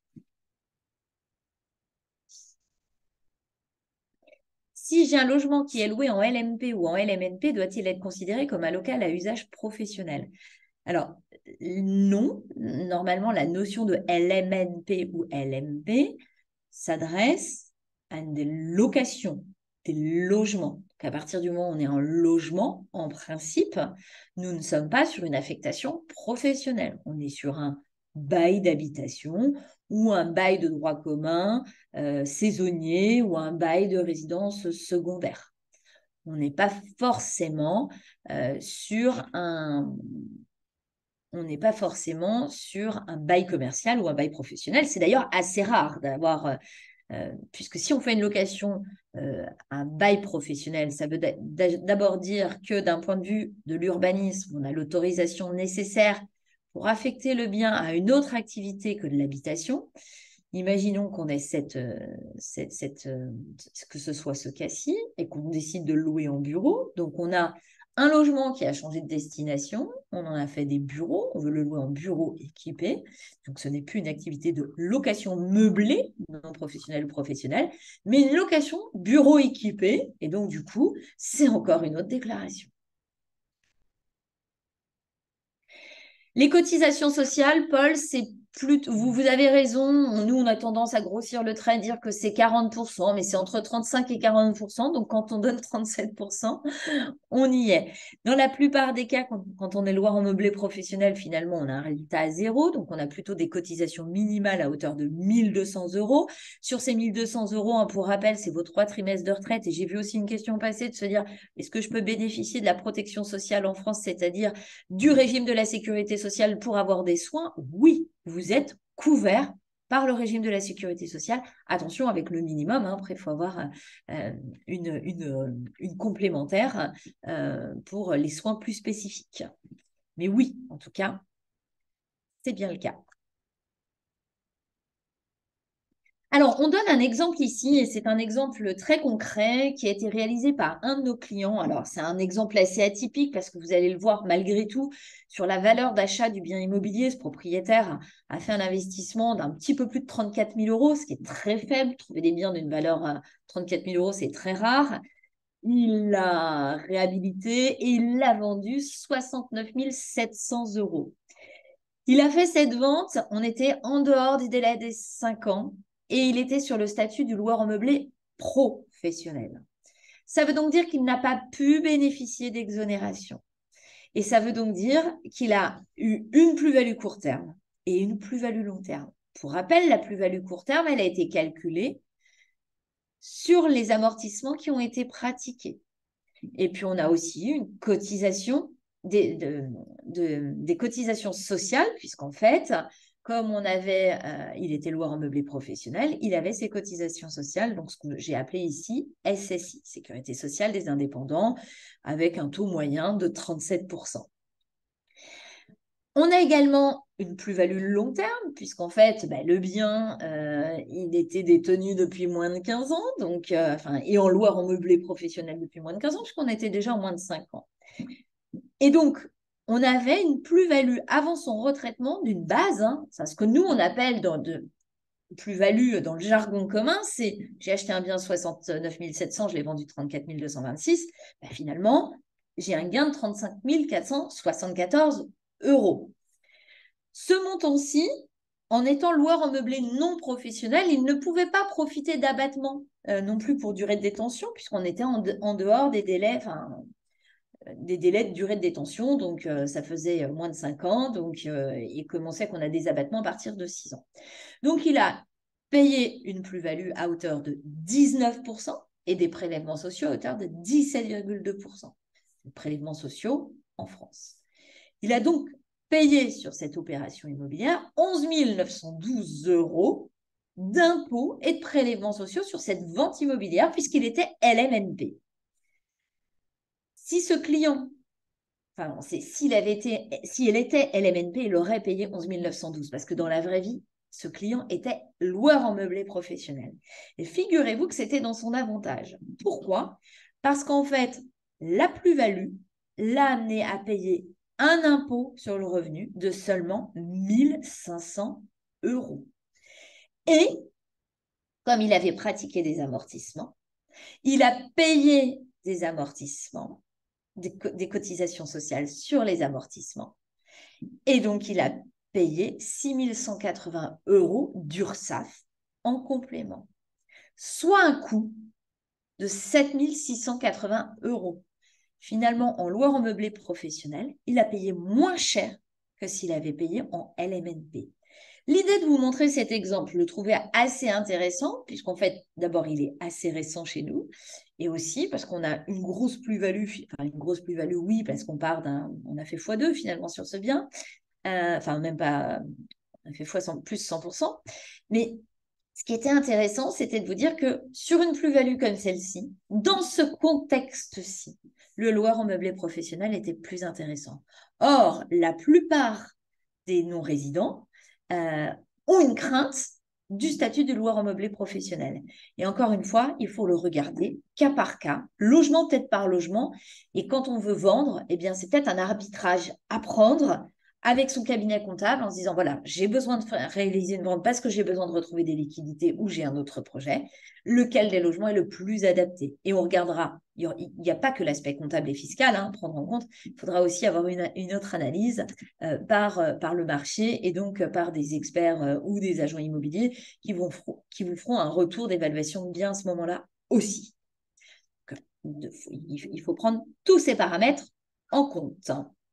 Si j'ai un logement qui est loué en L M P ou en L M N P, doit-il être considéré comme un local à usage professionnel? Alors, non. Normalement, la notion de L M N P ou L M P s'adresse à des locations, des logements. Donc, à partir du moment où on est en logement, en principe, nous ne sommes pas sur une affectation professionnelle. On est sur un bail d'habitation ou un bail de droit commun euh, saisonnier ou un bail de résidence secondaire. On n'est pas forcément euh, sur un... On n'est pas forcément sur un bail commercial ou un bail professionnel. C'est d'ailleurs assez rare d'avoir... Euh, puisque si on fait une location, euh, un bail professionnel, ça veut d'abord dire que d'un point de vue de l'urbanisme, on a l'autorisation nécessaire pour affecter le bien à une autre activité que de l'habitation. Imaginons qu'on ait cette, euh, cette, cette euh, que ce soit ce cas-ci et qu'on décide de le louer en bureau. Donc, on a un logement qui a changé de destination, on en a fait des bureaux, on veut le louer en bureau équipé. Donc, ce n'est plus une activité de location meublée, non professionnelle ou professionnelle, mais une location bureau équipé. Et donc, du coup, c'est encore une autre déclaration. Les cotisations sociales, Paul, c'est plus... Vous, vous avez raison. Nous, on a tendance à grossir le trait, dire que c'est quarante pour cent, mais c'est entre trente-cinq et quarante pour cent. Donc, quand on donne trente-sept pour cent, on y est. Dans la plupart des cas, quand, quand on est loueur en meublé professionnel, finalement, on a un résultat à zéro. Donc, on a plutôt des cotisations minimales à hauteur de mille deux cents euros. Sur ces mille deux cents euros, hein, pour rappel, c'est vos trois trimestres de retraite. Et j'ai vu aussi une question passer de se dire, est-ce que je peux bénéficier de la protection sociale en France, c'est-à-dire du régime de la sécurité sociale pour avoir des soins? Oui, vous êtes couvert par le régime de la sécurité sociale. Attention avec le minimum, hein. Après, il faut avoir euh, une, une, une complémentaire euh, pour les soins plus spécifiques. Mais oui, en tout cas, c'est bien le cas. Alors, on donne un exemple ici, et c'est un exemple très concret qui a été réalisé par un de nos clients. Alors, c'est un exemple assez atypique parce que vous allez le voir malgré tout sur la valeur d'achat du bien immobilier. Ce propriétaire a fait un investissement d'un petit peu plus de trente-quatre mille euros, ce qui est très faible. Trouver des biens d'une valeur de trente-quatre mille euros, c'est très rare. Il l'a réhabilité et il l'a vendu soixante-neuf mille sept cents euros. Il a fait cette vente, on était en dehors du délai des cinq ans et il était sur le statut du loueur en meublé professionnel. Ça veut donc dire qu'il n'a pas pu bénéficier d'exonération. Et ça veut donc dire qu'il a eu une plus-value court terme et une plus-value long terme. Pour rappel, la plus-value court terme, elle a été calculée sur les amortissements qui ont été pratiqués. Et puis, on a aussi une cotisation, des, de, de, des cotisations sociales, puisqu'en fait, comme on avait, euh, il était loueur en meublé professionnel, il avait ses cotisations sociales, donc ce que j'ai appelé ici S S I, Sécurité sociale des indépendants, avec un taux moyen de trente-sept pour cent. On a également une plus-value long terme, puisqu'en fait, bah, le bien, euh, il était détenu depuis moins de quinze ans, donc, euh, enfin, et en loueur en meublé professionnel depuis moins de quinze ans, puisqu'on était déjà en moins de cinq ans. Et donc, on avait une plus-value avant son retraitement d'une base, hein, c'est ce que nous, on appelle dans de plus-value dans le jargon commun, c'est j'ai acheté un bien soixante-neuf mille sept cents, je l'ai vendu trente-quatre mille deux cent vingt-six, bah, finalement, j'ai un gain de trente-cinq mille quatre cent soixante-quatorze euros. Ce montant-ci, en étant loueur en meublé non professionnel, il ne pouvait pas profiter d'abattement euh, non plus pour durée de détention, puisqu'on était en, de, en dehors des délais, enfin, des délais de durée de détention, donc euh, ça faisait moins de cinq ans, donc euh, il commençait qu'on a des abattements à partir de six ans. Donc il a payé une plus-value à hauteur de dix-neuf pour cent et des prélèvements sociaux à hauteur de dix-sept virgule deux pour cent. Les prélèvements sociaux en France. Il a donc payé sur cette opération immobilière onze mille neuf cent douze euros d'impôts et de prélèvements sociaux sur cette vente immobilière puisqu'il était L M N P. Si ce client, enfin, s'il avait été, si elle était L M N P, il aurait payé onze mille neuf cent douze parce que dans la vraie vie, ce client était loueur en meublé professionnel. Et figurez-vous que c'était dans son avantage. Pourquoi? Parce qu'en fait, la plus-value l'a amené à payer un impôt sur le revenu de seulement mille cinq cents euros. Et comme il avait pratiqué des amortissements, il a payé des amortissements, des, des cotisations sociales sur les amortissements. Et donc, il a payé six mille cent quatre-vingts euros d'URSSAF en complément, soit un coût de sept mille six cent quatre-vingts euros. Finalement, en loueur en meublé professionnel, il a payé moins cher que s'il avait payé en L M N P. L'idée de vous montrer cet exemple, je le trouvais assez intéressant, puisqu'en fait, d'abord, il est assez récent chez nous, et aussi parce qu'on a une grosse plus-value, enfin une grosse plus-value, oui, parce qu'on part d'un, on a fait fois deux finalement sur ce bien, euh, enfin même pas, on a fait fois cent, plus cent pour cent, mais ce qui était intéressant, c'était de vous dire que sur une plus-value comme celle-ci, dans ce contexte-ci, le loueur en meublé professionnel était plus intéressant. Or, la plupart des non-résidents euh, ont une crainte du statut de loueur en meublé professionnel. Et encore une fois, il faut le regarder cas par cas, logement peut-être par logement. Et quand on veut vendre, eh bien, c'est peut-être un arbitrage à prendre avec son cabinet comptable en se disant, voilà, j'ai besoin de faire, réaliser une vente parce que j'ai besoin de retrouver des liquidités ou j'ai un autre projet, lequel des logements est le plus adapté. Et on regardera, il n'y a pas que l'aspect comptable et fiscal hein, à prendre en compte, il faudra aussi avoir une, une autre analyse euh, par, euh, par le marché et donc euh, par des experts euh, ou des agents immobiliers qui, vont, qui vous feront un retour d'évaluation de bien à ce moment-là aussi. Donc, il faut prendre tous ces paramètres en compte.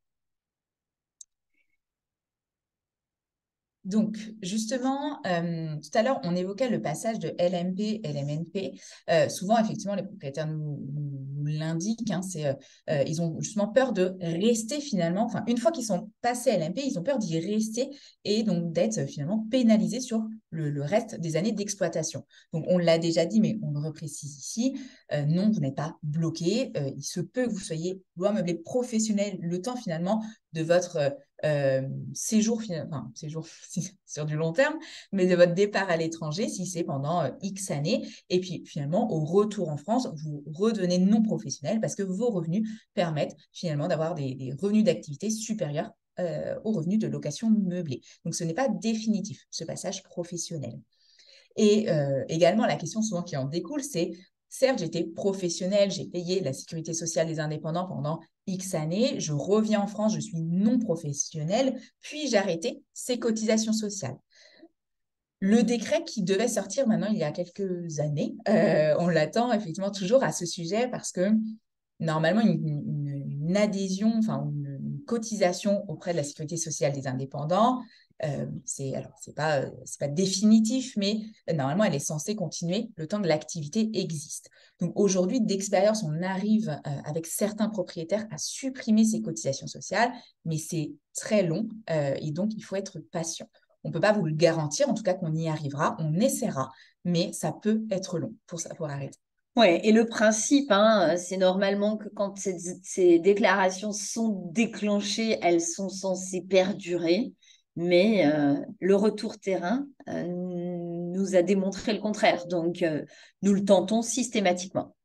Donc, justement, euh, tout à l'heure, on évoquait le passage de L M P, L M N P. Euh, souvent, effectivement, les propriétaires nous, nous, nous l'indiquent. Hein, c'est, euh, ils ont justement peur de rester finalement. Enfin, une fois qu'ils sont passés L M P, ils ont peur d'y rester et donc d'être finalement pénalisés sur le, le reste des années d'exploitation. Donc, on l'a déjà dit, mais on le reprécise ici. Euh, non, vous n'êtes pas bloqué. Euh, il se peut que vous soyez loueur meublé professionnel le temps finalement de votre euh, séjour, enfin, séjour sur du long terme, mais de votre départ à l'étranger, si c'est pendant euh, X années. Et puis, finalement, au retour en France, vous redevenez non professionnel parce que vos revenus permettent finalement d'avoir des, des revenus d'activité supérieurs euh, aux revenus de location meublée. Donc, ce n'est pas définitif, ce passage professionnel. Et euh, également, la question souvent qui en découle, c'est certes, j'étais professionnelle, j'ai payé la sécurité sociale des indépendants pendant X années, je reviens en France, je suis non professionnelle, puis j'ai arrêté ces cotisations sociales. Le décret qui devait sortir maintenant il y a quelques années, euh, on l'attend effectivement toujours à ce sujet parce que normalement, une, une, une adhésion, enfin une, une cotisation auprès de la sécurité sociale des indépendants, euh, c'est alors c'est pas euh, c'est pas définitif, mais euh, normalement elle est censée continuer le temps que l'activité existe. Donc aujourd'hui, d'expérience, on arrive euh, avec certains propriétaires à supprimer ces cotisations sociales, mais c'est très long euh, et donc il faut être patient. On ne peut pas vous le garantir, en tout cas qu'on y arrivera, on essaiera, mais ça peut être long pour ça, pour arrêter. Ouais, et le principe, hein, c'est normalement que quand ces, ces déclarations sont déclenchées, elles sont censées perdurer, mais euh, le retour terrain euh, nous a démontré le contraire, donc euh, nous le tentons systématiquement.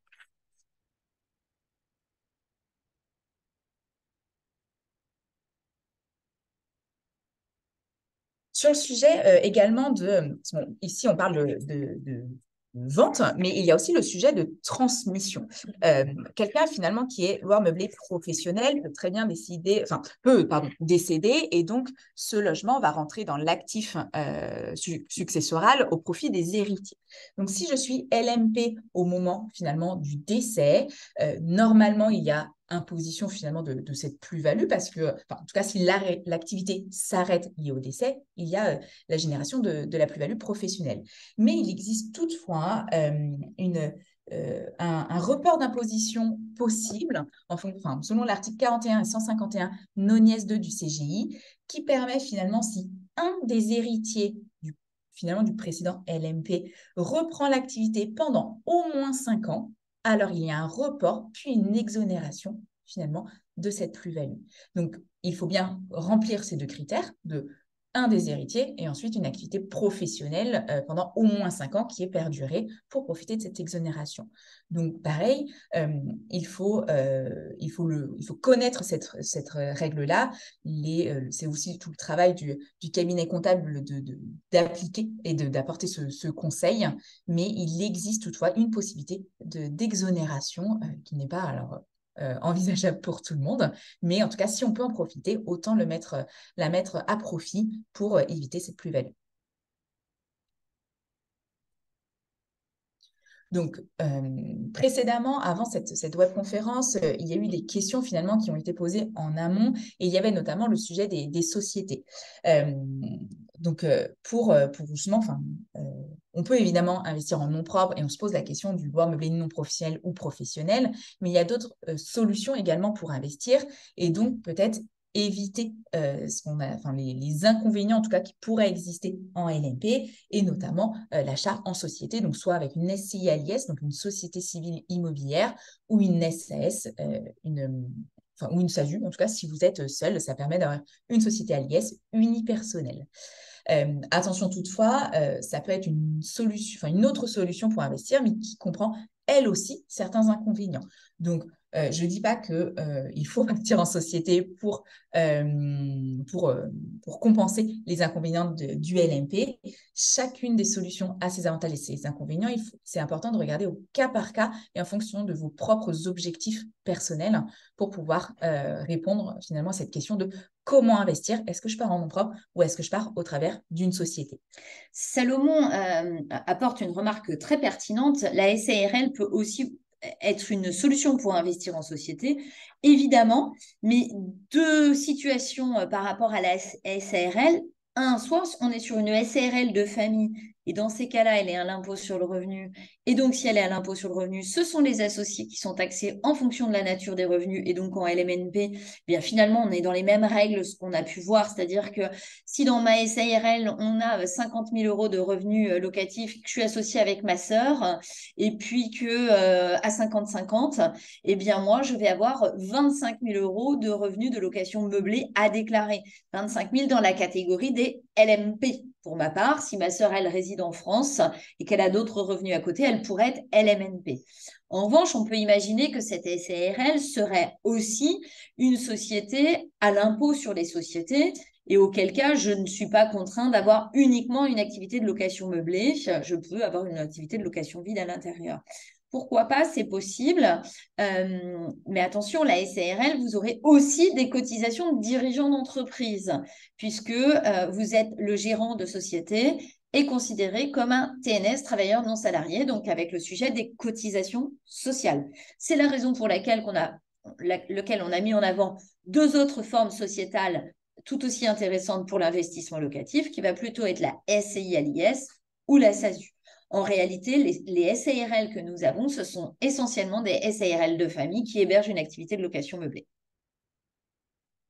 Sur le sujet euh, également de, bon, ici on parle de, de, de vente, mais il y a aussi le sujet de transmission. Euh, quelqu'un finalement qui est loueur meublé professionnel peut très bien décider, enfin peut pardon décéder et donc ce logement va rentrer dans l'actif euh, su successoral au profit des héritiers. Donc si je suis L M P au moment finalement du décès, euh, normalement il y a imposition finalement de, de cette plus-value parce que, enfin, en tout cas, si l'activité s'arrête liée au décès, il y a euh, la génération de, de la plus-value professionnelle. Mais il existe toutefois euh, une, euh, un, un report d'imposition possible, en, enfin, selon l'article quarante et un et cent cinquante et un non-I deux du C G I, qui permet finalement, si un des héritiers du, finalement, du précédent L M P reprend l'activité pendant au moins cinq ans, alors il y a un report puis une exonération finalement de cette plus-value. Donc, il faut bien remplir ces deux critères de un des héritiers et ensuite une activité professionnelle euh, pendant au moins cinq ans qui est perdurée pour profiter de cette exonération. Donc, pareil, euh, il, faut, euh, il, faut le, il faut connaître cette, cette règle-là. Euh, c'est aussi tout le travail du, du cabinet comptable d'appliquer de, de, et d'apporter ce, ce conseil, mais il existe toutefois une possibilité d'exonération de, euh, qui n'est pas alors euh, envisageable pour tout le monde, mais en tout cas, si on peut en profiter, autant le mettre, la mettre à profit pour euh, éviter cette plus-value. Donc, euh, précédemment, avant cette, cette webconférence, euh, il y a eu des questions finalement qui ont été posées en amont et il y avait notamment le sujet des, des sociétés. Euh, donc, euh, pour, pour justement, enfin, euh, on peut évidemment investir en nom propre et on se pose la question du loueur meublé non professionnel ou professionnel, mais il y a d'autres euh, solutions également pour investir et donc peut-être éviter euh, ce qu'on a, enfin, les, les inconvénients en tout cas qui pourraient exister en L M P et notamment euh, l'achat en société, donc soit avec une S C I L I S, donc une société civile immobilière, ou une S A S, euh, une, enfin, ou une S A S U. En tout cas, si vous êtes seul, ça permet d'avoir une société L I S unipersonnelle. Euh, attention toutefois, euh, ça peut être une solution, enfin une autre solution pour investir, mais qui comprend elle aussi certains inconvénients. Donc, euh, je ne dis pas qu'il euh, faut partir en société pour, euh, pour, euh, pour compenser les inconvénients de, du L M P. Chacune des solutions a ses avantages et ses inconvénients. C'est important de regarder au cas par cas et en fonction de vos propres objectifs personnels pour pouvoir euh, répondre finalement à cette question de comment investir. Est-ce que je pars en nom propre ou est-ce que je pars au travers d'une société? Salomon euh, apporte une remarque très pertinente. La S A R L peut aussi être une solution pour investir en société, évidemment, mais deux situations par rapport à la S A R L. Un, soit on est sur une S A R L de famille, et dans ces cas-là, elle est à l'impôt sur le revenu. Et donc, si elle est à l'impôt sur le revenu, ce sont les associés qui sont taxés en fonction de la nature des revenus. Et donc, en L M N P, eh bien, finalement, on est dans les mêmes règles, ce qu'on a pu voir. C'est-à-dire que si dans ma S A R L, on a cinquante mille euros de revenus locatifs, que je suis associée avec ma sœur, et puis que euh, à cinquante cinquante, eh bien, moi, je vais avoir vingt-cinq mille euros de revenus de location meublée à déclarer. vingt-cinq mille dans la catégorie des L M P. Pour ma part, si ma sœur, elle réside en France et qu'elle a d'autres revenus à côté, elle pourrait être L M N P. En revanche, on peut imaginer que cette S A R L serait aussi une société à l'impôt sur les sociétés et auquel cas, je ne suis pas contraint d'avoir uniquement une activité de location meublée. Je peux avoir une activité de location vide à l'intérieur. Pourquoi pas, c'est possible. Euh, mais attention, la S A R L, vous aurez aussi des cotisations de dirigeants d'entreprise, puisque euh, vous êtes le gérant de société et considéré comme un T N S, travailleur non salarié, donc avec le sujet des cotisations sociales. C'est la raison pour laquelle on a, la, lequel on a mis en avant deux autres formes sociétales tout aussi intéressantes pour l'investissement locatif, qui va plutôt être la S C I L I S ou la S A S U. En réalité, les, les S A R L que nous avons, ce sont essentiellement des S A R L de famille qui hébergent une activité de location meublée.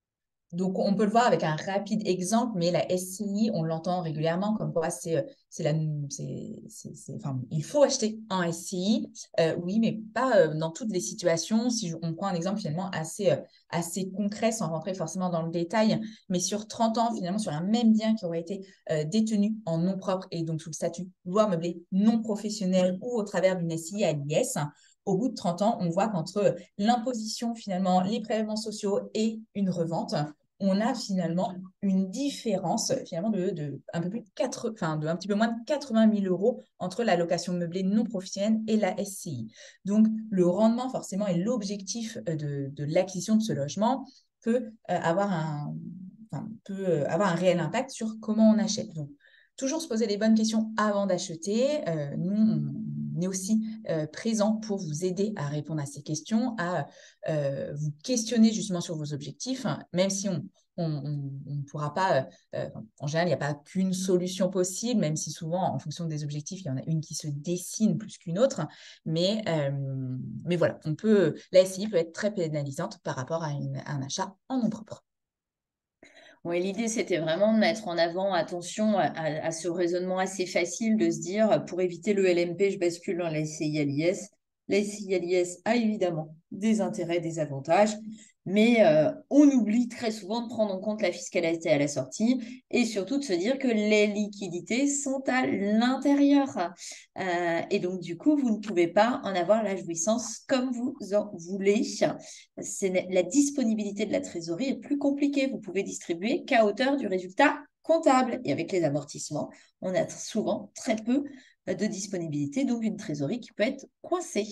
donc, on peut le voir avec un rapide exemple, mais la S C I, on l'entend régulièrement comme quoi c'est, c'est la, c'est, c'est, c'est- enfin, il faut acheter un S C I. Euh, oui, mais pas euh, dans toutes les situations. Si je- on prend un exemple finalement assez, euh, assez concret, sans rentrer forcément dans le détail, mais sur trente ans, finalement, sur un même bien qui aurait été euh, détenu en nom propre et donc sous le statut loi meublé non professionnel ou au travers d'une S C I à l'I S, au bout de trente ans, on voit qu'entre l'imposition, finalement, les prélèvements sociaux et une revente, on a finalement une différence finalement de, de un peu plus de quatre, enfin de un petit peu moins de quatre-vingt mille euros entre la location meublée non professionnelle et la S C I. Donc le rendement forcément et l'objectif de, de l'acquisition de ce logement peut euh, avoir un, enfin, peut euh, avoir un réel impact sur comment on achète. Donc toujours se poser les bonnes questions avant d'acheter. Euh, nous, on est aussi euh, présent pour vous aider à répondre à ces questions, à euh, vous questionner justement sur vos objectifs, hein, même si on ne pourra pas, euh, en général, il n'y a pas qu'une solution possible, même si souvent, en fonction des objectifs, il y en a une qui se dessine plus qu'une autre. Mais, euh, mais voilà, on peut, la S C I peut être très pénalisante par rapport à, une, à un achat en nom propre. Oui, l'idée, c'était vraiment de mettre en avant, attention à, à- à ce raisonnement assez facile de se dire, pour éviter le L M P, je bascule dans la S C I à l'I S. La S C I à l'I S a évidemment des intérêts, des avantages, mais euh, on oublie très souvent de prendre en compte la fiscalité à la sortie et surtout de se dire que les liquidités sont à l'intérieur. Euh, et donc, du coup, vous ne pouvez pas en avoir la jouissance comme vous en voulez. C'est la disponibilité de la trésorerie est plus compliquée. Vous pouvez distribuer qu'à hauteur du résultat comptable. Et avec les amortissements, on a souvent très peu de disponibilité, donc une trésorerie qui peut être coincée.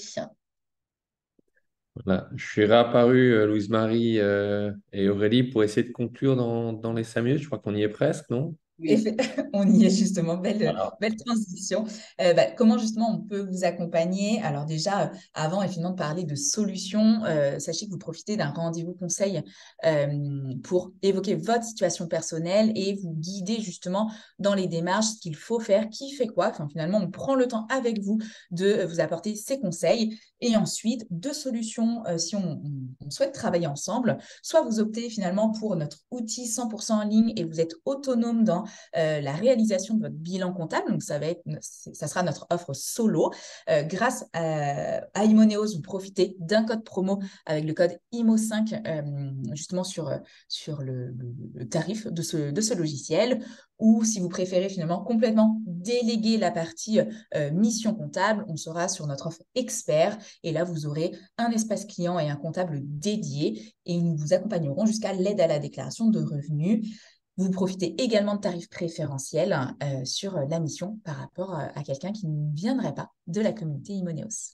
Voilà. Je suis réapparu, euh, Louise-Marie euh, et Aurélie, pour essayer de conclure dans, dans les cinq minutes. Je crois qu'on y est presque, non? Oui. On y est justement, belle, Voilà. belle transition. Euh, bah, comment justement on peut vous accompagner? Alors déjà, euh, avant effectivement de parler de solutions, euh, sachez que vous profitez d'un rendez-vous conseil euh, pour évoquer votre situation personnelle et vous guider justement dans les démarches, ce qu'il faut faire, qui fait quoi. Enfin, finalement, on prend le temps avec vous de vous apporter ces conseils et ensuite deux solutions euh, si on, on- on souhaite travailler ensemble. Soit vous optez finalement pour notre outil cent pour cent en ligne et vous êtes autonome dans euh, la réalisation de votre bilan comptable. Donc, ça va être, ça sera notre offre solo. Euh, grâce à, à Imoneos, vous profitez d'un code promo avec le code I M O cinq euh, justement sur, sur le, le- le tarif de ce, de ce logiciel. Ou si vous préférez finalement complètement déléguer la partie euh, mission comptable, on sera sur notre offre expert. Et là, vous aurez un espace client et un comptable dédié. Et nous vous accompagnerons jusqu'à l'aide à la déclaration de revenus. Vous profitez également de tarifs préférentiels euh, sur la mission par rapport à, à quelqu'un qui ne viendrait pas de la communauté Imoneos.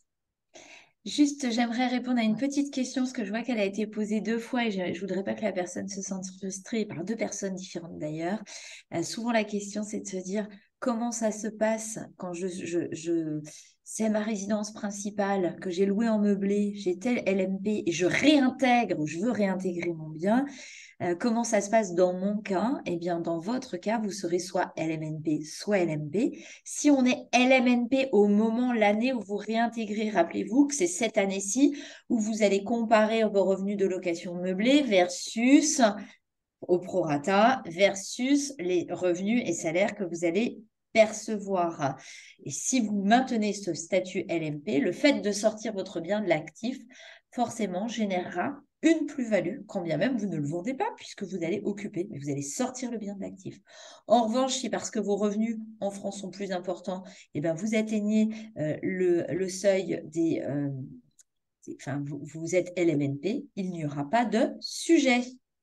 Juste, j'aimerais répondre à une petite question, parce que je vois qu'elle a été posée deux fois et je ne voudrais pas que la personne se sente frustrée par deux personnes différentes d'ailleurs. Euh, souvent, la question, c'est de se dire comment ça se passe quand je, je, je... c'est ma résidence principale, que j'ai loué en meublé, j'ai tel L M P et je réintègre ou je veux réintégrer mon bien. Euh, comment ça se passe dans mon cas? Eh bien, dans votre cas, vous serez soit L M N P, soit L M P. Si on est L M N P au moment, l'année où vous réintégrez, rappelez-vous que c'est cette année-ci où vous allez comparer vos revenus de location meublée versus au prorata versus les revenus et salaires que vous allez percevoir. Et si vous maintenez ce statut L M P, le fait de sortir votre bien de l'actif, forcément, générera une plus-value, quand bien même vous ne le vendez pas, puisque vous allez occuper, mais vous allez sortir le bien de l'actif. En revanche, si parce que vos revenus en France sont plus importants, et ben vous atteignez euh, le, le, seuil des... Euh, des enfin, vous, vous êtes L M N P, il n'y aura pas de sujet.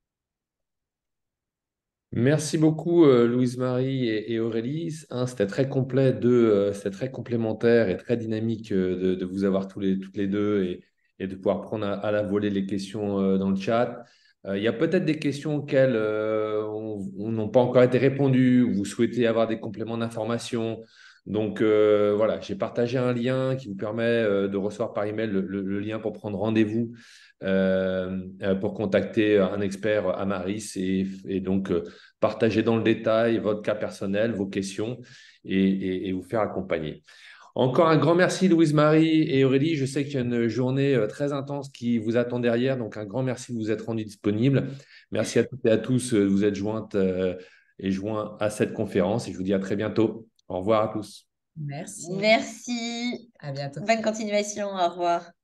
Merci beaucoup, euh, Louise-Marie et, et Aurélie. Un, c'était très complet. Deux, euh, c'était très complémentaire et très dynamique euh, de, de vous avoir tous les, toutes les deux et, et de pouvoir prendre à, à la volée les questions euh, dans le chat. Euh, il y a peut-être des questions auxquelles euh, on on n'ont pas encore été répondues, ou vous souhaitez avoir des compléments d'information. Donc euh, voilà, j'ai partagé un lien qui vous permet euh, de recevoir par email le, le- le lien pour prendre rendez-vous, euh, euh, pour contacter un expert Amaris et, et donc euh, partager dans le détail votre cas personnel, vos questions et, et- et vous faire accompagner. Encore un grand merci, Louise-Marie et Aurélie. Je sais qu'il y a une journée euh, très intense qui vous attend derrière, donc un grand merci de vous être rendu disponible. Merci à toutes et à tous euh, de vous être jointes euh, et joints à cette conférence et je vous dis à très bientôt. Au revoir à tous. Merci. Merci. À bientôt. Bonne continuation. Au revoir.